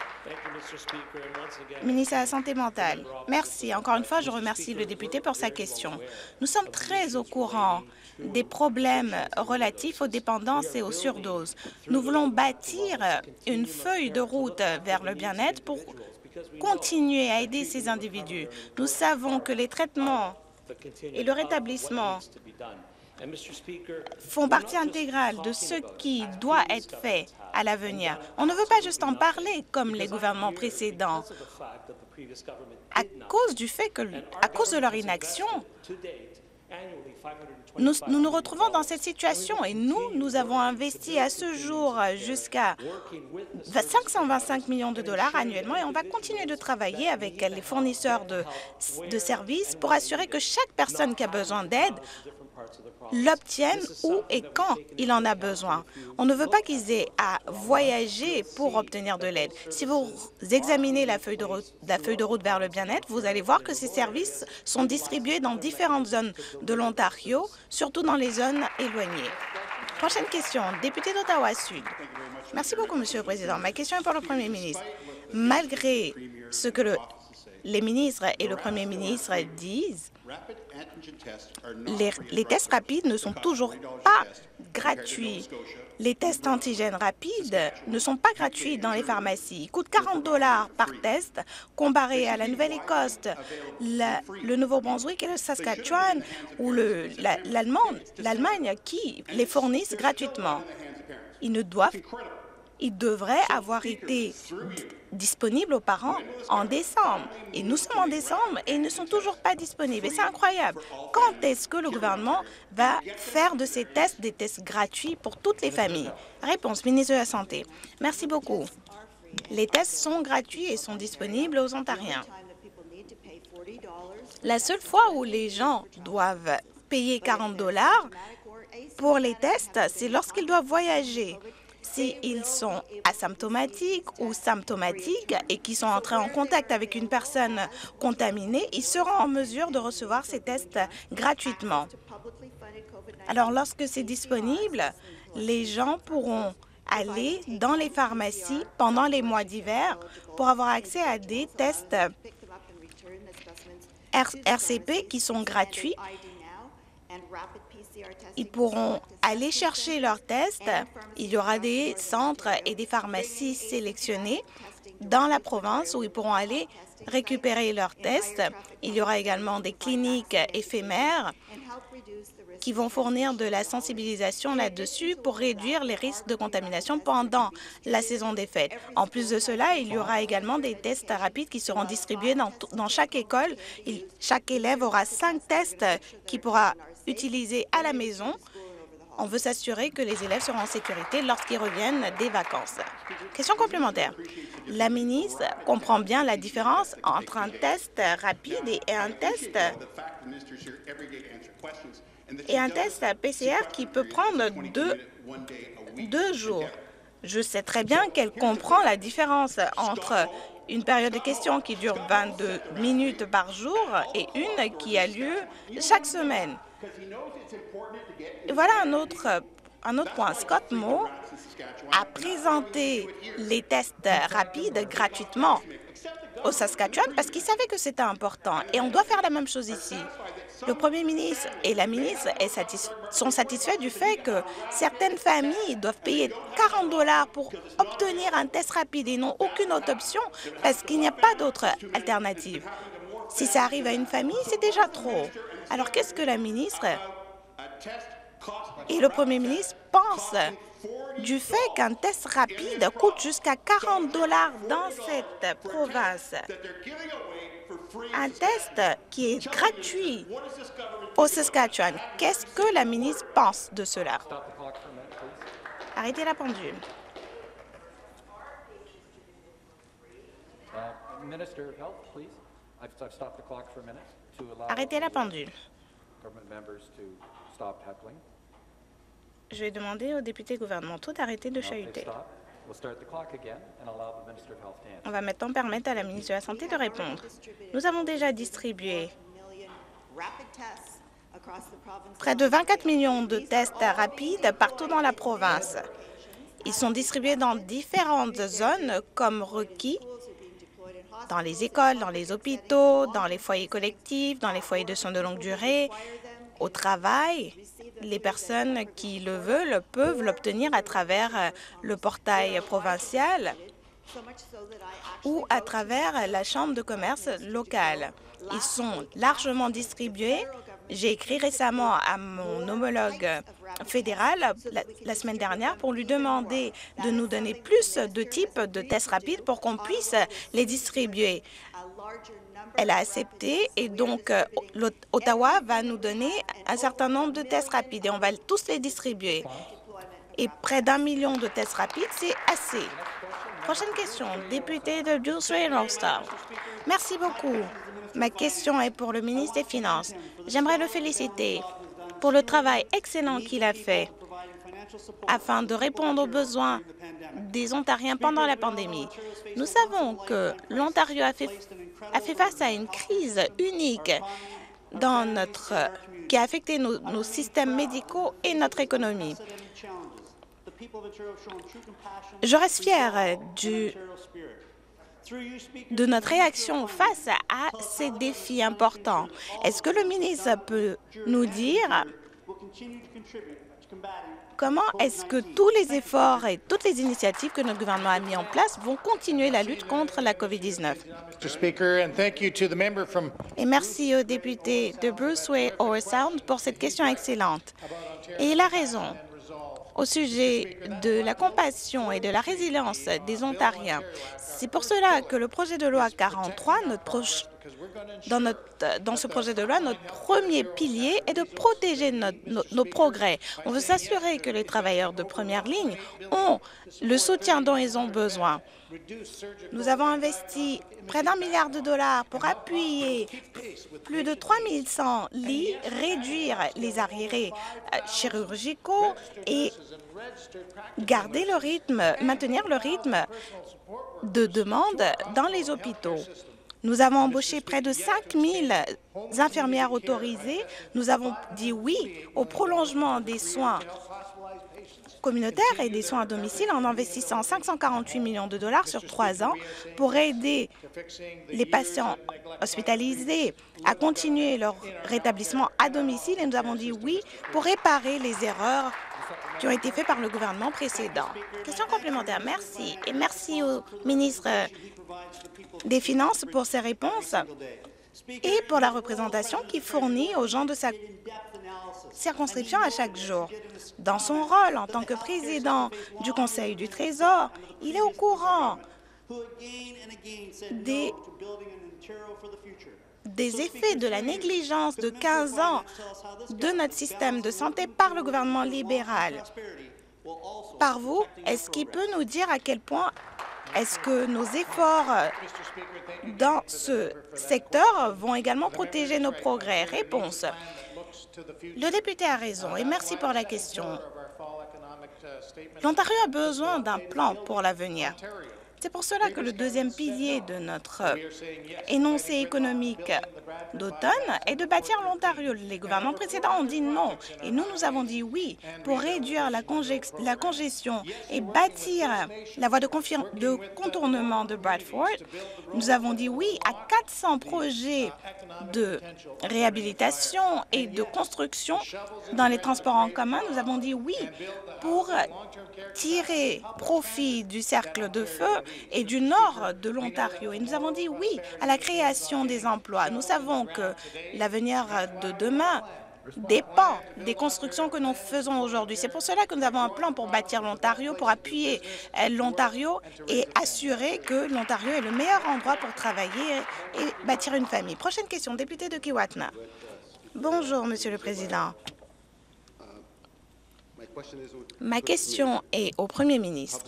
Ministre de la Santé mentale. Merci. Encore une fois, je remercie le député pour sa question. Nous sommes très au courant des problèmes relatifs aux dépendances et aux surdoses. Nous voulons bâtir une feuille de route vers le bien-être pour continuer à aider ces individus. Nous savons que les traitements et le rétablissement font partie intégrale de ce qui doit être fait à l'avenir. On ne veut pas juste en parler comme les gouvernements précédents. À cause de leur inaction, nous nous retrouvons dans cette situation et nous avons investi à ce jour jusqu'à 525 millions de dollars annuellement et on va continuer de travailler avec les fournisseurs de services pour assurer que chaque personne qui a besoin d'aide l'obtiennent où et quand il en a besoin. On ne veut pas qu'ils aient à voyager pour obtenir de l'aide. Si vous examinez la feuille de route vers le bien-être, vous allez voir que ces services sont distribués dans différentes zones de l'Ontario, surtout dans les zones éloignées. Prochaine question, député d'Ottawa-Sud. Merci beaucoup, Monsieur le Président. Ma question est pour le Premier ministre. Malgré ce que les ministres et le Premier ministre disent, les tests rapides ne sont toujours pas gratuits. Les tests antigènes rapides ne sont pas gratuits dans les pharmacies. Ils coûtent 40 $ par test, comparé à la Nouvelle-Écosse, le Nouveau-Brunswick et le Saskatchewan ou l'Allemagne qui les fournissent gratuitement. Ils devraient avoir été disponibles aux parents en décembre. Et nous sommes en décembre et ils ne sont toujours pas disponibles. Et c'est incroyable. Quand est-ce que le gouvernement va faire de ces tests des tests gratuits pour toutes les familles? Réponse, ministre de la Santé. Merci beaucoup. Les tests sont gratuits et sont disponibles aux Ontariens. La seule fois où les gens doivent payer 40 $ pour les tests, c'est lorsqu'ils doivent voyager. S'ils sont asymptomatiques ou symptomatiques et qui sont entrés en contact avec une personne contaminée, ils seront en mesure de recevoir ces tests gratuitement. Alors, lorsque c'est disponible, les gens pourront aller dans les pharmacies pendant les mois d'hiver pour avoir accès à des tests RCP qui sont gratuits. Ils pourront aller chercher leurs tests. Il y aura des centres et des pharmacies sélectionnés dans la province où ils pourront aller récupérer leurs tests. Il y aura également des cliniques éphémères qui vont fournir de la sensibilisation là-dessus pour réduire les risques de contamination pendant la saison des fêtes. En plus de cela, il y aura également des tests rapides qui seront distribués dans chaque école. Chaque élève aura 5 tests qu'il pourra utiliser à la maison On veut s'assurer que les élèves seront en sécurité lorsqu'ils reviennent des vacances. Question complémentaire. La ministre comprend bien la différence entre un test rapide et un test PCR qui peut prendre deux jours. Je sais très bien qu'elle comprend la différence entre une période de questions qui dure 22 minutes par jour et une qui a lieu chaque semaine. Et voilà un autre point. Scott Moore a présenté les tests rapides gratuitement au Saskatchewan parce qu'il savait que c'était important. Et on doit faire la même chose ici. Le premier ministre et la ministre sont satisfaits du fait que certaines familles doivent payer 40 $ pour obtenir un test rapide et n'ont aucune autre option parce qu'il n'y a pas d'autre alternative. Si ça arrive à une famille, c'est déjà trop. Alors qu'est-ce que la ministre et le premier ministre pensent du fait qu'un test rapide coûte jusqu'à 40 $ dans cette province? Un test qui est gratuit au Saskatchewan. Qu'est-ce que la ministre pense de cela? Arrêtez la pendule. Arrêtez la pendule. Je vais demander aux députés gouvernementaux d'arrêter de chahuter. On va maintenant permettre à la ministre de la Santé de répondre. Nous avons déjà distribué près de 24 millions de tests rapides partout dans la province. Ils sont distribués dans différentes zones comme requis, dans les écoles, dans les hôpitaux, dans les foyers collectifs, dans les foyers de soins de longue durée, au travail. Les personnes qui le veulent peuvent l'obtenir à travers le portail provincial ou à travers la Chambre de commerce locale. Ils sont largement distribués. J'ai écrit récemment à mon homologue fédéral la semaine dernière pour lui demander de nous donner plus de types de tests rapides pour qu'on puisse les distribuer. Elle a accepté et donc Ottawa va nous donner un certain nombre de tests rapides et on va tous les distribuer. Et près d'1 million de tests rapides, c'est assez. Prochaine question, député de Dulles-Reynolds-Town. Merci beaucoup. Ma question est pour le ministre des Finances. J'aimerais le féliciter pour le travail excellent qu'il a fait afin de répondre aux besoins des Ontariens pendant la pandémie. Nous savons que l'Ontario a fait face à une crise unique qui a affecté nos systèmes médicaux et notre économie. Je reste fière de notre réaction face à ces défis importants. Est-ce que le ministre peut nous dire comment est-ce que tous les efforts et toutes les initiatives que notre gouvernement a mis en place vont continuer la lutte contre la COVID-19? Et merci au député de Bruce Way-Owen Sound pour cette question excellente. Et il a raison au sujet de la compassion et de la résilience des Ontariens. C'est pour cela que le projet de loi 43, dans ce projet de loi, notre premier pilier est de protéger nos progrès. On veut s'assurer que les travailleurs de première ligne ont le soutien dont ils ont besoin. Nous avons investi près d'1 milliard de $ pour appuyer plus de 3100 lits, réduire les arriérés chirurgicaux et maintenir le rythme de demande dans les hôpitaux. Nous avons embauché près de 5000 infirmières autorisées. Nous avons dit oui au prolongement des soins communautaires et des soins à domicile en investissant 548 millions de $ sur 3 ans pour aider les patients hospitalisés à continuer leur rétablissement à domicile. Et nous avons dit oui pour réparer les erreurs qui ont été faites par le gouvernement précédent. Question complémentaire. Merci. Et merci au ministre des Finances pour ses réponses et pour la représentation qu'il fournit aux gens de sa circonscription à chaque jour. Dans son rôle en tant que président du Conseil du Trésor, il est au courant des des effets de la négligence de 15 ans de notre système de santé par le gouvernement libéral. Par vous, est-ce qu'il peut nous dire à quel point est-ce que nos efforts dans ce secteur vont également protéger nos progrès? Réponse. Le député a raison et merci pour la question. L'Ontario a besoin d'un plan pour l'avenir. C'est pour cela que le deuxième pilier de notre énoncé économique d'automne est de bâtir l'Ontario. Les gouvernements précédents ont dit non et nous avons dit oui pour réduire la congestion et bâtir la voie de contournement de Bradford. Nous avons dit oui à 400 projets de réhabilitation et de construction dans les transports en commun. Nous avons dit oui pour tirer profit du cercle de feu et du nord de l'Ontario. Et nous avons dit oui à la création des emplois. Nous savons que l'avenir de demain dépend des constructions que nous faisons aujourd'hui. C'est pour cela que nous avons un plan pour bâtir l'Ontario, pour appuyer l'Ontario et assurer que l'Ontario est le meilleur endroit pour travailler et bâtir une famille. Prochaine question, député de Kiwatna. Bonjour, Monsieur le Président. Ma question est au Premier ministre.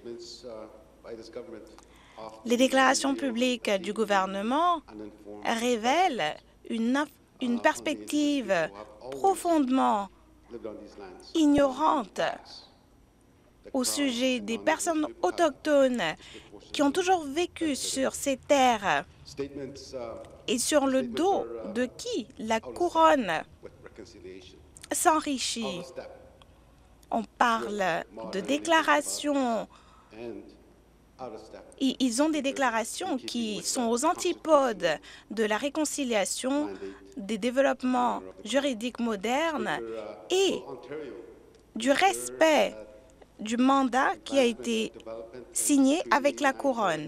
Les déclarations publiques du gouvernement révèlent une perspective profondément ignorante au sujet des personnes autochtones qui ont toujours vécu sur ces terres et sur le dos de qui la couronne s'enrichit. On parle de déclarations. Ils ont des déclarations qui sont aux antipodes de la réconciliation, des développements juridiques modernes et du respect du mandat qui a été signé avec la couronne.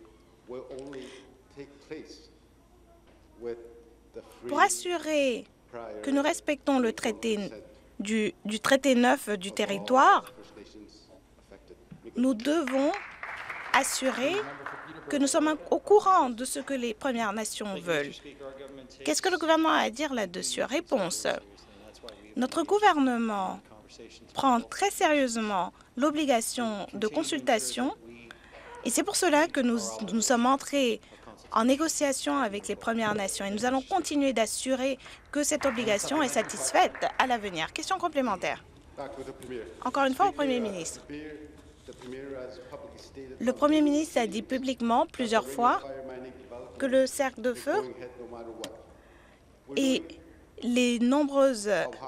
Pour assurer que nous respectons le traité du traité 9 du territoire, nous devons assurer que nous sommes au courant de ce que les Premières Nations veulent. Qu'est-ce que le gouvernement a à dire là-dessus? Réponse. Notre gouvernement prend très sérieusement l'obligation de consultation et c'est pour cela que nous sommes entrés en négociation avec les Premières Nations et nous allons continuer d'assurer que cette obligation est satisfaite à l'avenir. Question complémentaire. Encore une fois au Premier ministre. Le Premier ministre a dit publiquement plusieurs fois que le cercle de feu et les nombreuses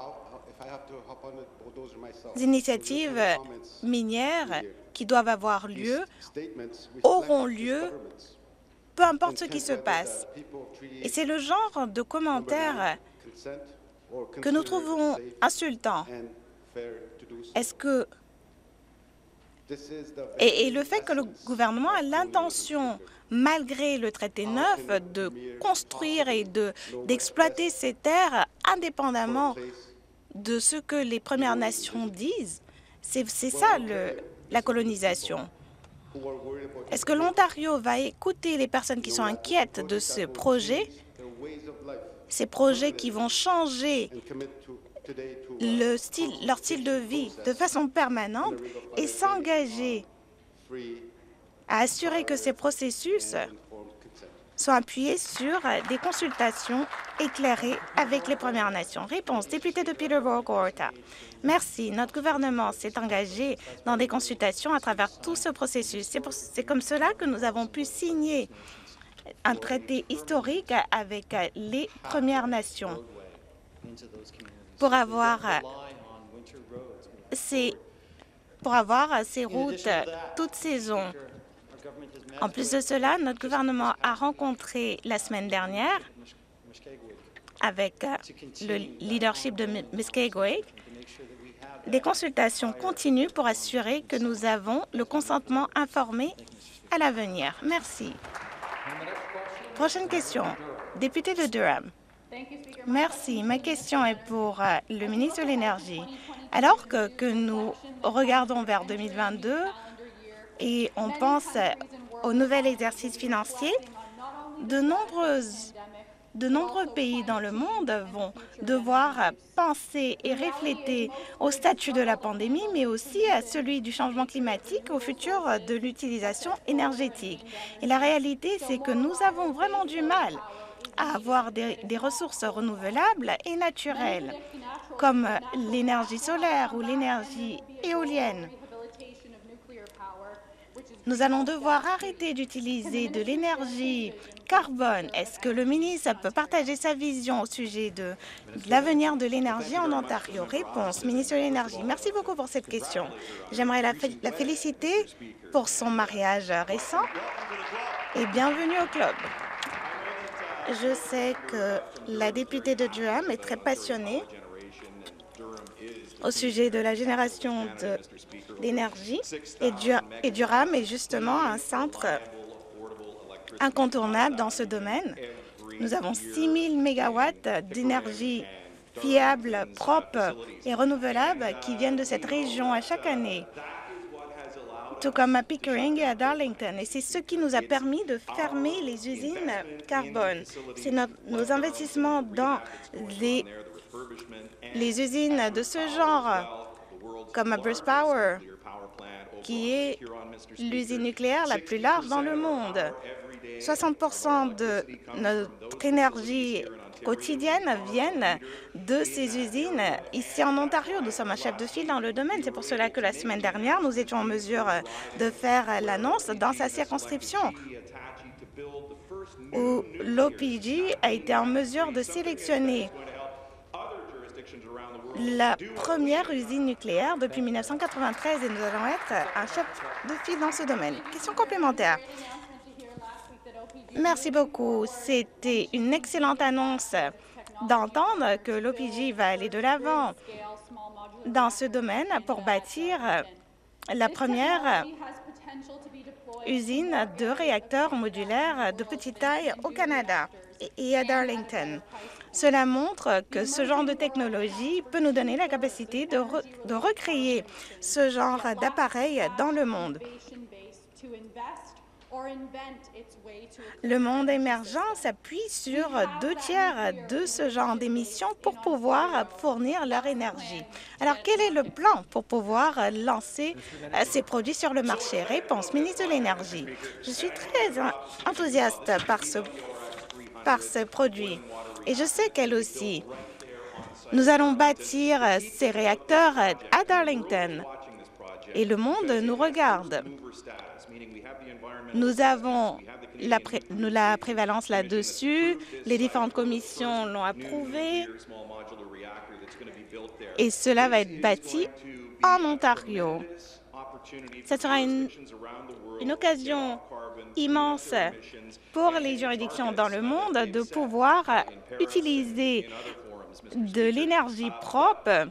initiatives minières qui doivent avoir lieu auront lieu, peu importe ce qui se passe. Et c'est le genre de commentaires que nous trouvons insultants. Est-ce que Et le fait que le gouvernement a l'intention, malgré le traité 9, de construire et d'exploiter ces terres indépendamment de ce que les Premières Nations disent, c'est ça la colonisation. Est-ce que l'Ontario va écouter les personnes qui sont inquiètes de ces projets qui vont changer leur style de vie de façon permanente et s'engager à assurer que ces processus sont appuyés sur des consultations éclairées avec les Premières Nations? Réponse, député de Peterborough-Gorta. Merci. Notre gouvernement s'est engagé dans des consultations à travers tout ce processus. C'est comme cela que nous avons pu signer un traité historique avec les Premières Nations pour avoir ces routes toute saison. En plus de cela, notre gouvernement a rencontré la semaine dernière avec le leadership de Muskegowik des consultations continues pour assurer que nous avons le consentement informé à l'avenir. Merci. Prochaine question. Député de Durham. Merci. Ma question est pour le ministre de l'Énergie. Alors que nous regardons vers 2022 et on pense au nouvel exercice financier, de nombreuses de nombreux pays dans le monde vont devoir penser et refléter au statut de la pandémie, mais aussi à celui du changement climatique, au futur de l'utilisation énergétique. Et la réalité, c'est que nous avons vraiment du mal à avoir des ressources renouvelables et naturelles, comme l'énergie solaire ou l'énergie éolienne. Nous allons devoir arrêter d'utiliser de l'énergie carbone. Est-ce que le ministre peut partager sa vision au sujet de l'avenir de l'énergie en Ontario? Réponse, ministre de l'Énergie. Merci beaucoup pour cette question. J'aimerais la féliciter pour son mariage récent et bienvenue au club. Je sais que la députée de Durham est très passionnée au sujet de la génération d'énergie et Durham est justement un centre incontournable dans ce domaine. Nous avons 6 000 mégawatts d'énergie fiable, propre et renouvelable qui viennent de cette région à chaque année, tout comme à Pickering et à Darlington. Et c'est ce qui nous a permis de fermer les usines carbone. C'est nos investissements dans les usines de ce genre, comme à Bruce Power, qui est l'usine nucléaire la plus large dans le monde. 60% de notre énergie quotidienne viennent de ces usines ici en Ontario. Nous sommes un chef de file dans le domaine. C'est pour cela que la semaine dernière, nous étions en mesure de faire l'annonce dans sa circonscription, où l'OPG a été en mesure de sélectionner la première usine nucléaire depuis 1993 et nous allons être un chef de file dans ce domaine. Question complémentaire. Merci beaucoup. C'était une excellente annonce d'entendre que l'OPG va aller de l'avant dans ce domaine pour bâtir la première usine de réacteurs modulaires de petite taille au Canada et à Darlington. Cela montre que ce genre de technologie peut nous donner la capacité de recréer ce genre d'appareil dans le monde. Le monde émergent s'appuie sur 2/3 de ce genre d'émissions pour pouvoir fournir leur énergie. Alors, quel est le plan pour pouvoir lancer ces produits sur le marché? Réponse, ministre de l'Énergie. Je suis très enthousiaste par ce produit et je sais qu'elle aussi. Nous allons bâtir ces réacteurs à Darlington et le monde nous regarde. Nous avons la prévalence là-dessus. Les différentes commissions l'ont approuvé et cela va être bâti en Ontario. Ce sera une occasion immense pour les juridictions dans le monde de pouvoir utiliser de l'énergie propre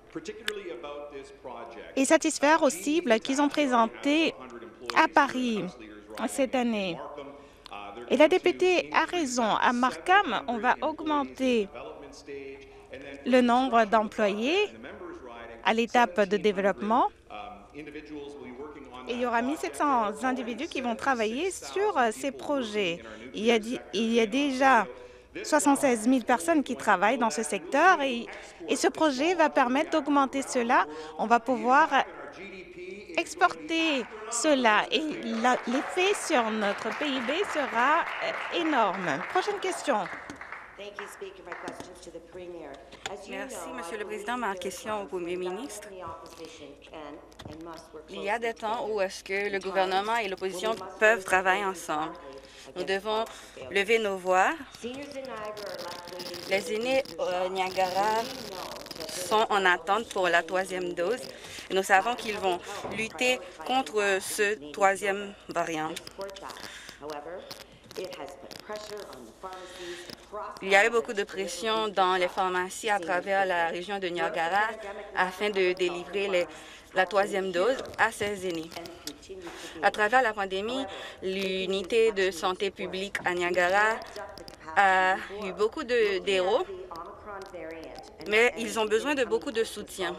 et satisfaire aux cibles qu'ils ont présentées à Paris cette année. Et la députée a raison. À Markham, on va augmenter le nombre d'employés à l'étape de développement. Et il y aura 1 700 individus qui vont travailler sur ces projets. Il y a déjà 76 000 personnes qui travaillent dans ce secteur et ce projet va permettre d'augmenter cela. On va pouvoir exporter cela et l'effet sur notre PIB sera énorme. Prochaine question. Merci, Monsieur le Président. Ma question au Premier ministre. Il y a des temps où est-ce que le gouvernement et l'opposition peuvent travailler ensemble. Nous devons lever nos voix. Les aînés Niagara sont en attente pour la 3e dose. Et nous savons qu'ils vont lutter contre ce 3e variant. Il y a eu beaucoup de pression dans les pharmacies à travers la région de Niagara afin de délivrer la 3e dose à ces aînés. À travers la pandémie, l'unité de santé publique à Niagara a eu beaucoup d'héros, mais ils ont besoin de beaucoup de soutien.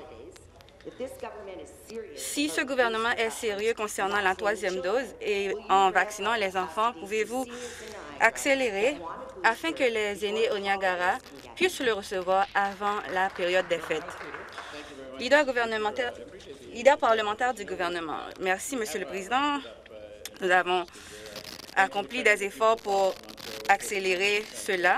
Si ce gouvernement est sérieux concernant la 3e dose et en vaccinant les enfants, pouvez-vous accélérer afin que les aînés au Niagara puissent le recevoir avant la période des fêtes. Leader parlementaire du gouvernement. Merci, Monsieur le Président. Nous avons accompli des efforts pour accélérer cela.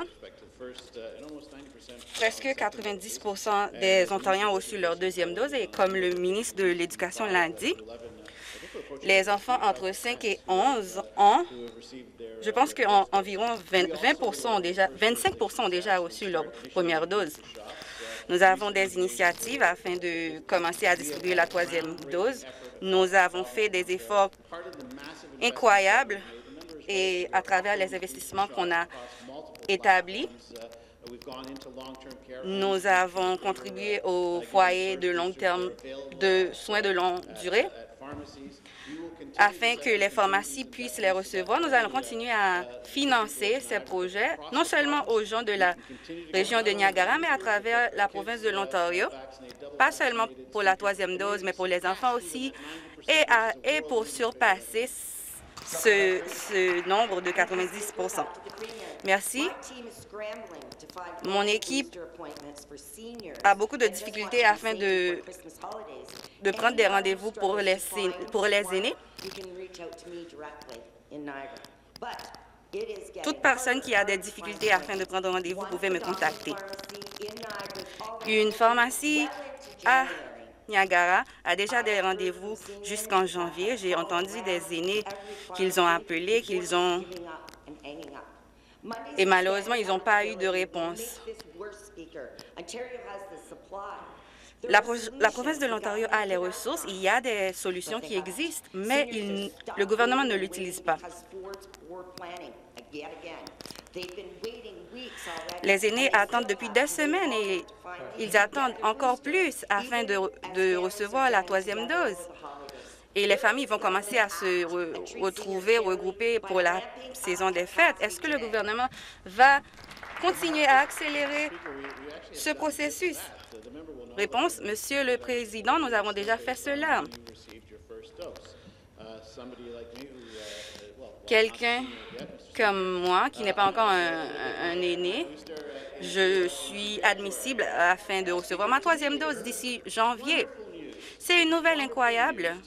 Presque 90 des Ontariens ont reçu leur deuxième dose et comme le ministre de l'Éducation l'a dit, les enfants entre 5 et 11 ans, je pense qu'environ 25 ont déjà reçu leur première dose. Nous avons des initiatives afin de commencer à distribuer la troisième dose. Nous avons fait des efforts incroyables et à travers les investissements qu'on a établis, nous avons contribué au foyer de long terme de soins de longue durée afin que les pharmacies puissent les recevoir. Nous allons continuer à financer ces projets, non seulement aux gens de la région de Niagara, mais à travers la province de l'Ontario, pas seulement pour la troisième dose, mais pour les enfants aussi, et pour surpasser ce nombre de 90 %. Merci. Mon équipe a beaucoup de difficultés afin de prendre des rendez-vous pour les aînés. Toute personne qui a des difficultés afin de prendre rendez-vous pouvait me contacter. Une pharmacie à Niagara a déjà des rendez-vous jusqu'en janvier. J'ai entendu des aînés qu'ils ont appelés, et malheureusement, ils n'ont pas eu de réponse. La province de l'Ontario a les ressources, il y a des solutions qui existent, mais le gouvernement ne l'utilise pas. Les aînés attendent depuis des semaines et ils attendent encore plus afin de recevoir la troisième dose. Et les familles vont commencer à se retrouver, regrouper pour la saison des fêtes. Est-ce que le gouvernement va continuer à accélérer ce processus? Réponse, Monsieur le Président, nous avons déjà fait cela. Quelqu'un comme moi, qui n'est pas encore un aîné, je suis admissible afin de recevoir ma troisième dose d'ici janvier. C'est une nouvelle incroyable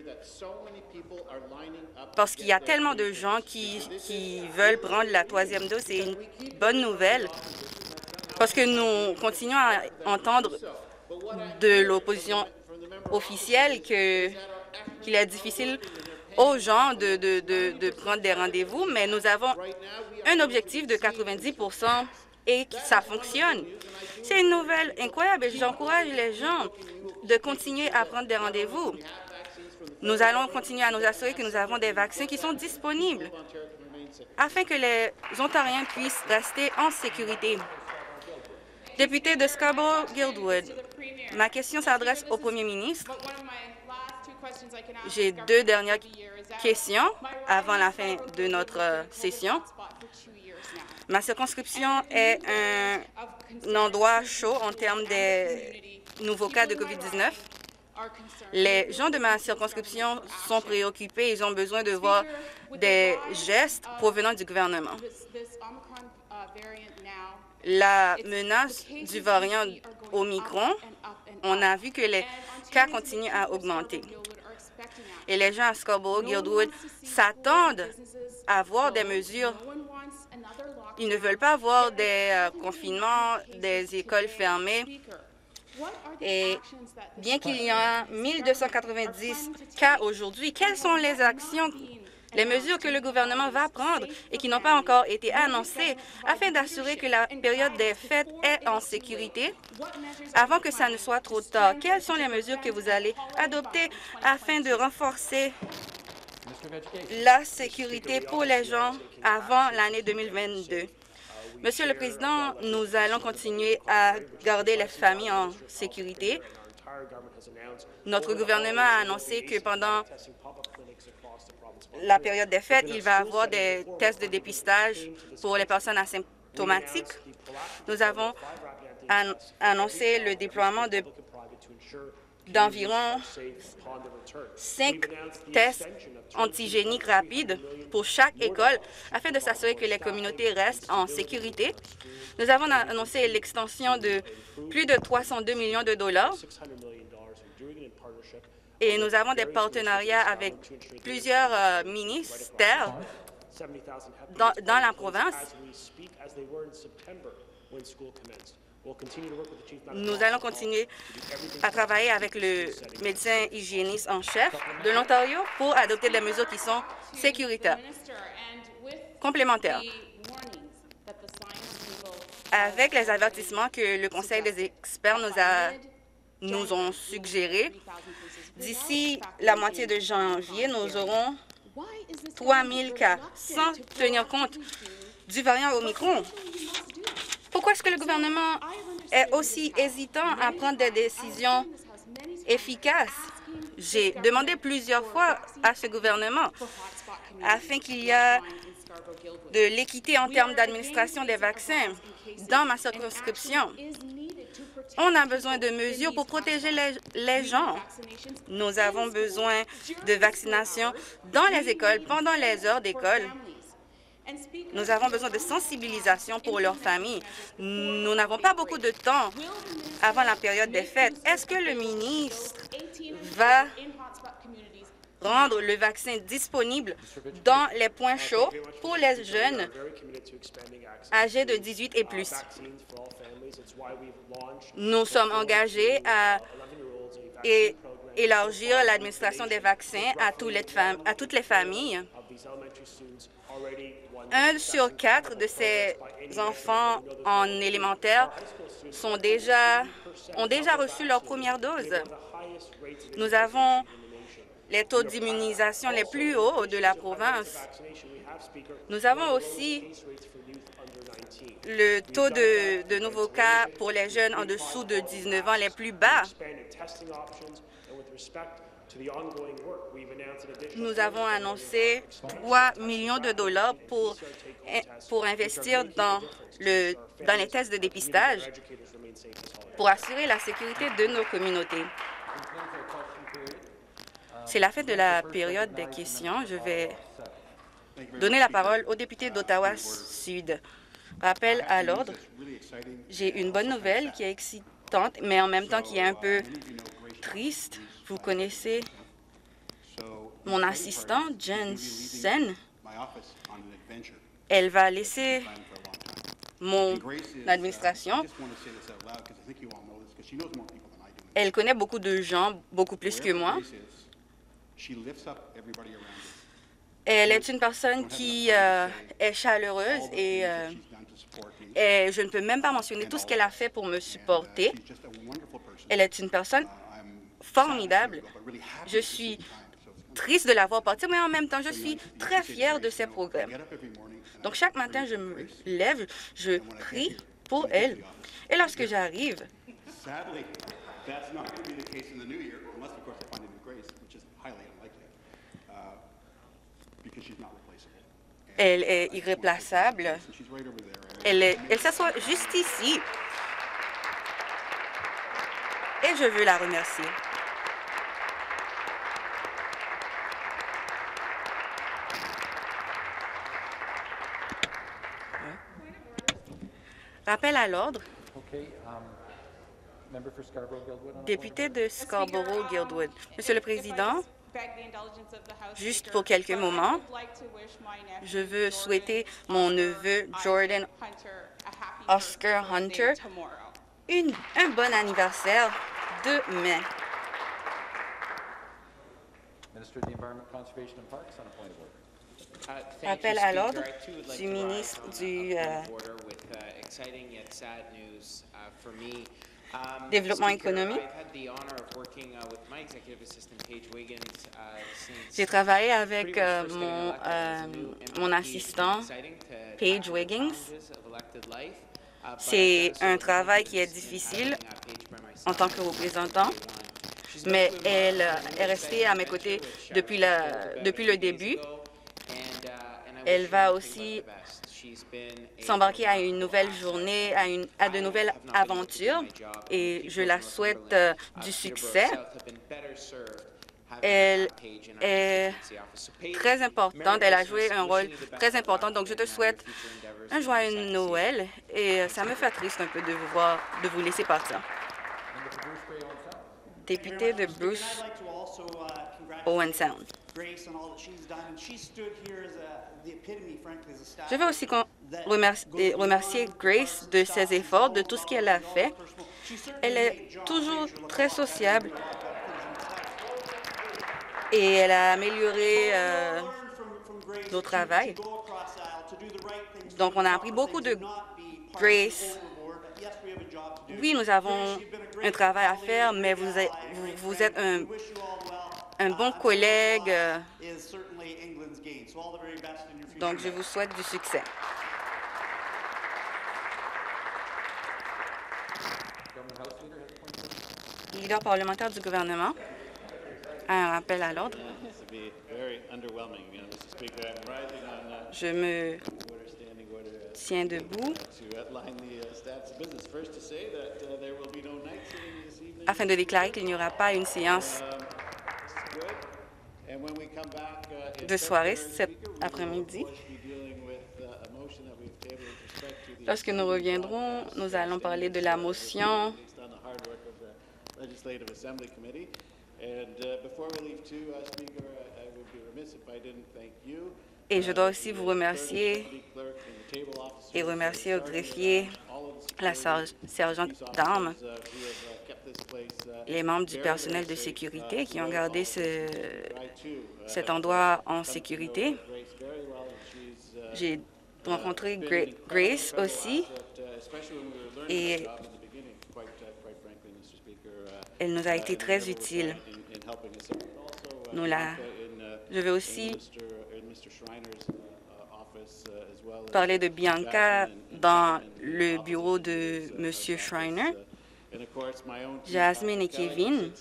parce qu'il y a tellement de gens qui veulent prendre la troisième dose. C'est une bonne nouvelle parce que nous continuons à entendre de l'opposition officielle qu'il est difficile aux gens de prendre des rendez-vous, mais nous avons un objectif de 90 % et ça fonctionne. C'est une nouvelle incroyable et j'encourage les gens de continuer à prendre des rendez-vous. Nous allons continuer à nous assurer que nous avons des vaccins qui sont disponibles afin que les Ontariens puissent rester en sécurité. Député de Scarborough-Guildwood, ma question s'adresse au Premier ministre. J'ai deux dernières questions avant la fin de notre session. Ma circonscription est un endroit chaud en termes des nouveaux cas de COVID-19. Les gens de ma circonscription sont préoccupés. Ils ont besoin de voir des gestes provenant du gouvernement. La menace du variant Omicron, on a vu que les cas continuent à augmenter. Et les gens à Scarborough-Guildwood s'attendent à voir des mesures. Ils ne veulent pas voir des confinements, des écoles fermées. Et bien qu'il y ait 1290 cas aujourd'hui, quelles sont les actions, les mesures que le gouvernement va prendre et qui n'ont pas encore été annoncées afin d'assurer que la période des fêtes est en sécurité avant que ça ne soit trop tard? Quelles sont les mesures que vous allez adopter afin de renforcer la sécurité pour les gens avant l'année 2022? Monsieur le Président, nous allons continuer à garder les familles en sécurité. Notre gouvernement a annoncé que pendant la période des fêtes, il va y avoir des tests de dépistage pour les personnes asymptomatiques. Nous avons annoncé le déploiement de d'environ 5 tests antigéniques rapides pour chaque école afin de s'assurer que les communautés restent en sécurité. Nous avons annoncé l'extension de plus de 302 millions de dollars et nous avons des partenariats avec plusieurs ministères dans la province. Nous allons continuer à travailler avec le médecin hygiéniste en chef de l'Ontario pour adopter des mesures qui sont sécuritaires, complémentaires. Avec les avertissements que le Conseil des experts nous ont suggérés, d'ici la moitié de janvier, nous aurons 3 000 cas, sans tenir compte du variant Omicron. Pourquoi est-ce que le gouvernement est aussi hésitant à prendre des décisions efficaces? J'ai demandé plusieurs fois à ce gouvernement afin qu'il y ait de l'équité en termes d'administration des vaccins dans ma circonscription. On a besoin de mesures pour protéger les gens. Nous avons besoin de vaccination dans les écoles, pendant les heures d'école. Nous avons besoin de sensibilisation pour leurs familles. Nous n'avons pas beaucoup de temps avant la période des fêtes. Est-ce que le ministre va rendre le vaccin disponible dans les points chauds pour les jeunes âgés de 18 et plus? Nous sommes engagés à élargir l'administration des vaccins à toutes les familles. 1 sur 4 de ces enfants en élémentaire ont déjà reçu leur première dose. Nous avons les taux d'immunisation les plus hauts de la province. Nous avons aussi le taux de nouveaux cas pour les jeunes en dessous de 19 ans les plus bas. Nous avons annoncé 3 millions de dollars pour investir dans les tests de dépistage pour assurer la sécurité de nos communautés. C'est la fin de la période des questions. Je vais donner la parole au député d'Ottawa-Sud. Rappel à l'ordre. J'ai une bonne nouvelle qui est excitante, mais en même temps qui est un peu triste. Vous connaissez mon assistant, Jensen. Elle va laisser mon administration. Elle connaît beaucoup de gens, beaucoup plus que moi. Elle est une personne qui est chaleureuse et je ne peux même pas mentionner tout ce qu'elle a fait pour me supporter. Elle est une personne formidable. Je suis triste de la voir partir, mais en même temps, je suis très fière de ses progrès. Donc, chaque matin, je me lève, je prie pour elle. Et lorsque j'arrive, elle est irréplaçable. Elle s'assoit juste ici. Et je veux la remercier. Rappel à l'ordre. Député de Scarborough-Guildwood. Monsieur le Président, juste pour quelques moments, je veux souhaiter mon neveu Jordan Oscar Hunter un bon anniversaire demain. Rappel à l'ordre du ministre du Développement économique. J'ai travaillé avec mon assistant, Paige Wiggins. C'est un travail qui est difficile en tant que représentant, mais elle est restée à mes côtés depuis le début. Elle va aussi s'embarquer à une nouvelle journée, à de nouvelles aventures, et je la souhaite du succès. Elle est très importante, elle a joué un rôle très important, donc je te souhaite un joyeux Noël, et ça me fait triste un peu de vous laisser partir. Député de Bruce Owen Sound. Je veux aussi remercier Grace de ses efforts, de tout ce qu'elle a fait. Elle est toujours très sociable et elle a amélioré nos travail. Donc, on a appris beaucoup de Grace. Oui, nous avons un travail à faire, mais vous êtes un bon collègue. Donc, je vous souhaite du succès. Leader parlementaire du gouvernement a un rappel à l'ordre. Je me tiens debout afin de déclarer qu'il n'y aura pas une séance de soirée cet après-midi. Lorsque nous reviendrons, nous allons parler de la motion et je dois aussi vous remercier et remercier au greffier, la sergente d'armes, les membres du personnel de sécurité qui ont gardé cet endroit en sécurité. J'ai rencontré Grace aussi et elle nous a été très utile. Je vais aussi parler de Bianca dans le bureau de M. Schreiner, Jasmine et Kevin.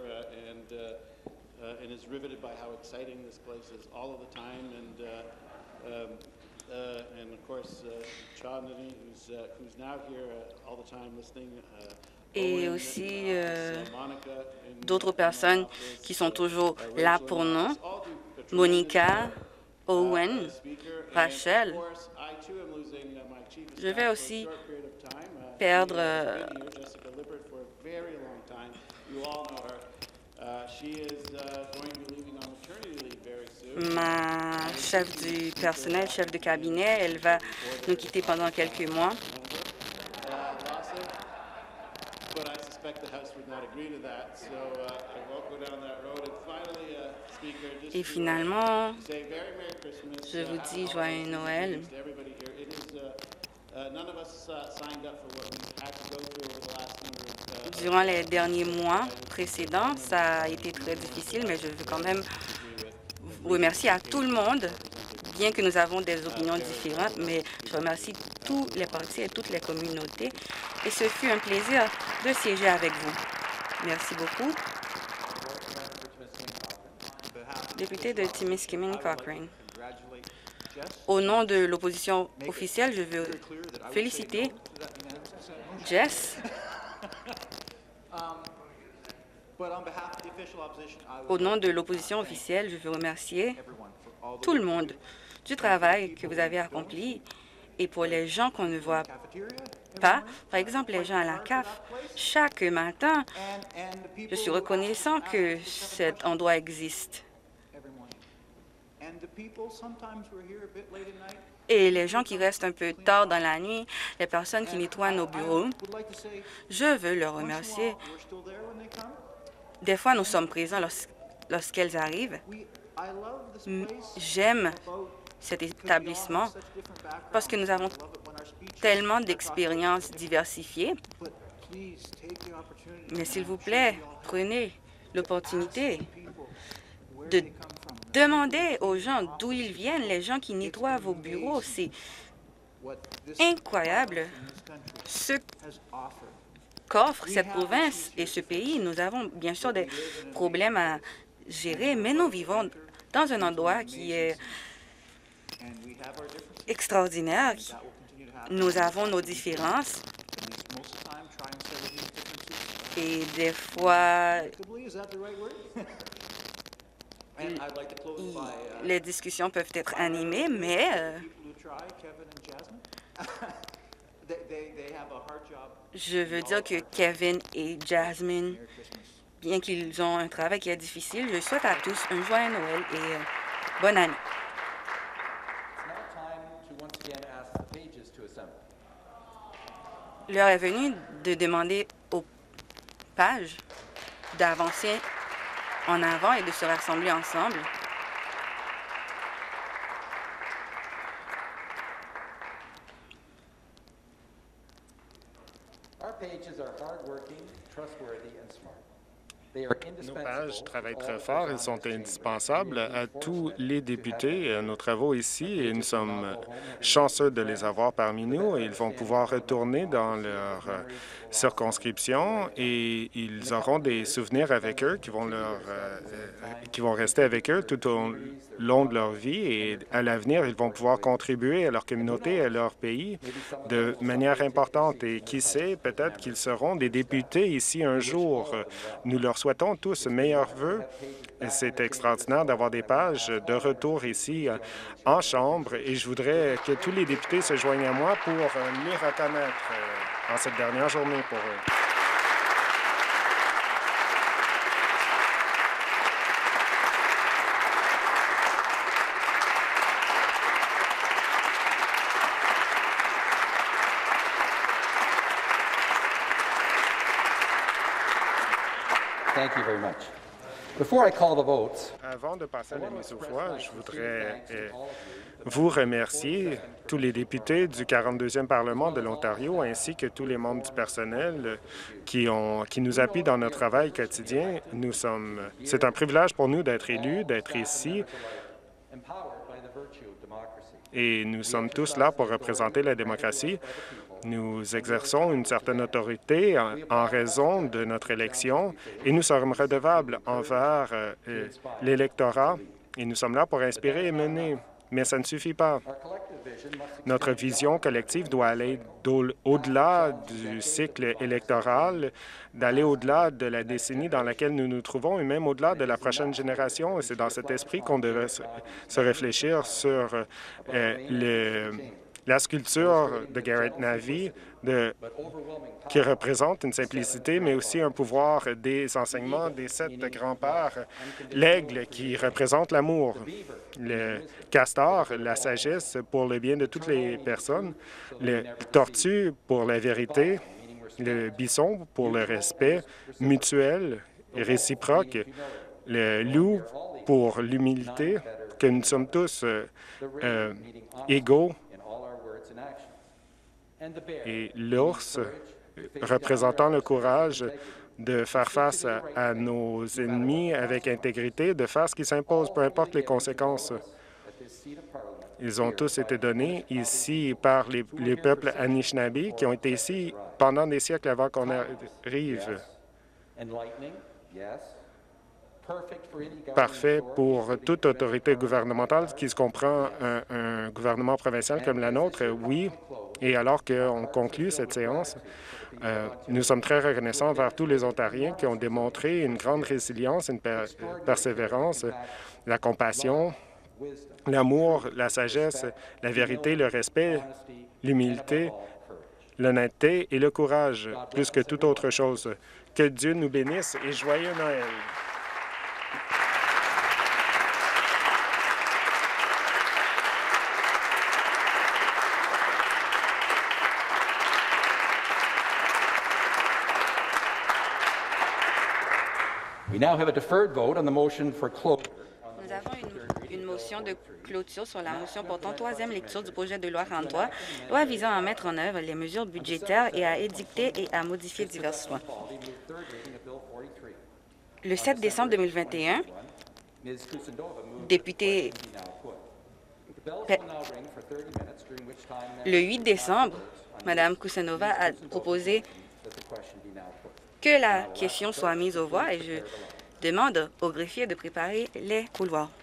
Et aussi d'autres personnes qui sont toujours là pour nous. Monica, Owen, Rachel. Je vais aussi perdre ma chef du personnel, chef de cabinet. Elle va nous quitter pendant quelques mois. Et finalement, je vous dis joyeux Noël. Durant les derniers mois précédents, ça a été très difficile, mais je veux quand même vous remercier à tout le monde, bien que nous avons des opinions différentes, mais je remercie tous les partis et toutes les communautés. Et ce fut un plaisir de siéger avec vous. Merci beaucoup. Député de Timiskaming Cochrane. Au nom de l'opposition officielle, je veux féliciter Jess. Au nom de l'opposition officielle, je veux remercier tout le monde du travail que vous avez accompli. Et pour les gens qu'on ne voit pas, par exemple les gens à la CAF, chaque matin, je suis reconnaissant que cet endroit existe. Et les gens qui restent un peu tard dans la nuit, les personnes qui nettoient nos bureaux, je veux leur remercier. Des fois, nous sommes présents lorsqu'elles arrivent. J'aime cet établissement parce que nous avons tellement d'expériences diversifiées. Mais s'il vous plaît, prenez l'opportunité de demander aux gens d'où ils viennent, les gens qui nettoient vos bureaux. C'est incroyable ce qu'offre cette province et ce pays. Nous avons bien sûr des problèmes à gérer, mais nous vivons dans un endroit qui est extraordinaire. Nous avons nos différences et des fois, les discussions peuvent être animées, mais je veux dire que Kevin et Jasmine, bien qu'ils ont un travail qui est difficile, je souhaite à tous un joyeux Noël et bonne année. L'heure est venue de demander aux pages d'avancer en avant et de se rassembler ensemble. Nos pages travaillent très fort. Ils sont indispensables à tous les députés à nos travaux ici et nous sommes chanceux de les avoir parmi nous. Ils vont pouvoir retourner dans leur circonscription et ils auront des souvenirs avec eux qui vont rester avec eux tout au long de leur vie et à l'avenir, ils vont pouvoir contribuer à leur communauté, à leur pays de manière importante. Et qui sait, peut-être qu'ils seront des députés ici un jour. Nous leur souhaitons tous meilleurs vœux. C'est extraordinaire d'avoir des pages de retour ici en Chambre et je voudrais que tous les députés se joignent à moi pour les reconnaître en cette dernière journée pour eux. Thank you very much. Before I call the votes, avant de passer à la mise au voix, je voudrais vous remercier, tous les députés du 42e Parlement de l'Ontario, ainsi que tous les membres du personnel qui nous appuient dans notre travail quotidien. C'est un privilège pour nous d'être élus, d'être ici, et nous sommes tous là pour représenter la démocratie. Nous exerçons une certaine autorité en raison de notre élection et nous sommes redevables envers l'électorat et nous sommes là pour inspirer et mener. Mais ça ne suffit pas. Notre vision collective doit aller au-delà du cycle électoral, d'aller au-delà de la décennie dans laquelle nous nous trouvons et même au-delà de la prochaine génération. Et c'est dans cet esprit qu'on devrait se réfléchir sur la sculpture de Garrett Navy, qui représente une simplicité, mais aussi un pouvoir des enseignements des 7 grands-pères. L'aigle qui représente l'amour, le castor, la sagesse pour le bien de toutes les personnes, le tortue pour la vérité, le bison pour le respect mutuel et réciproque, le loup pour l'humilité, que nous sommes tous égaux, et l'ours représentant le courage de faire face à nos ennemis avec intégrité, de faire ce qui s'impose, peu importe les conséquences. Ils ont tous été donnés ici par les peuples Anishinaabe qui ont été ici pendant des siècles avant qu'on arrive. Parfait pour toute autorité gouvernementale qui se comprend un gouvernement provincial comme la nôtre, oui. Et alors qu'on conclut cette séance, nous sommes très reconnaissants envers tous les Ontariens qui ont démontré une grande résilience, une persévérance, la compassion, l'amour, la sagesse, la vérité, le respect, l'humilité, l'honnêteté et le courage, plus que toute autre chose. Que Dieu nous bénisse et joyeux Noël! Nous avons une motion de clôture sur la motion portant troisième lecture du projet de loi 43, loi visant à mettre en œuvre les mesures budgétaires et à édicter et à modifier diverses lois. Le 7 décembre 2021, le 8 décembre, Mme Kusanova a proposé que la question soit mise aux voix et je demande au greffier de préparer les couloirs.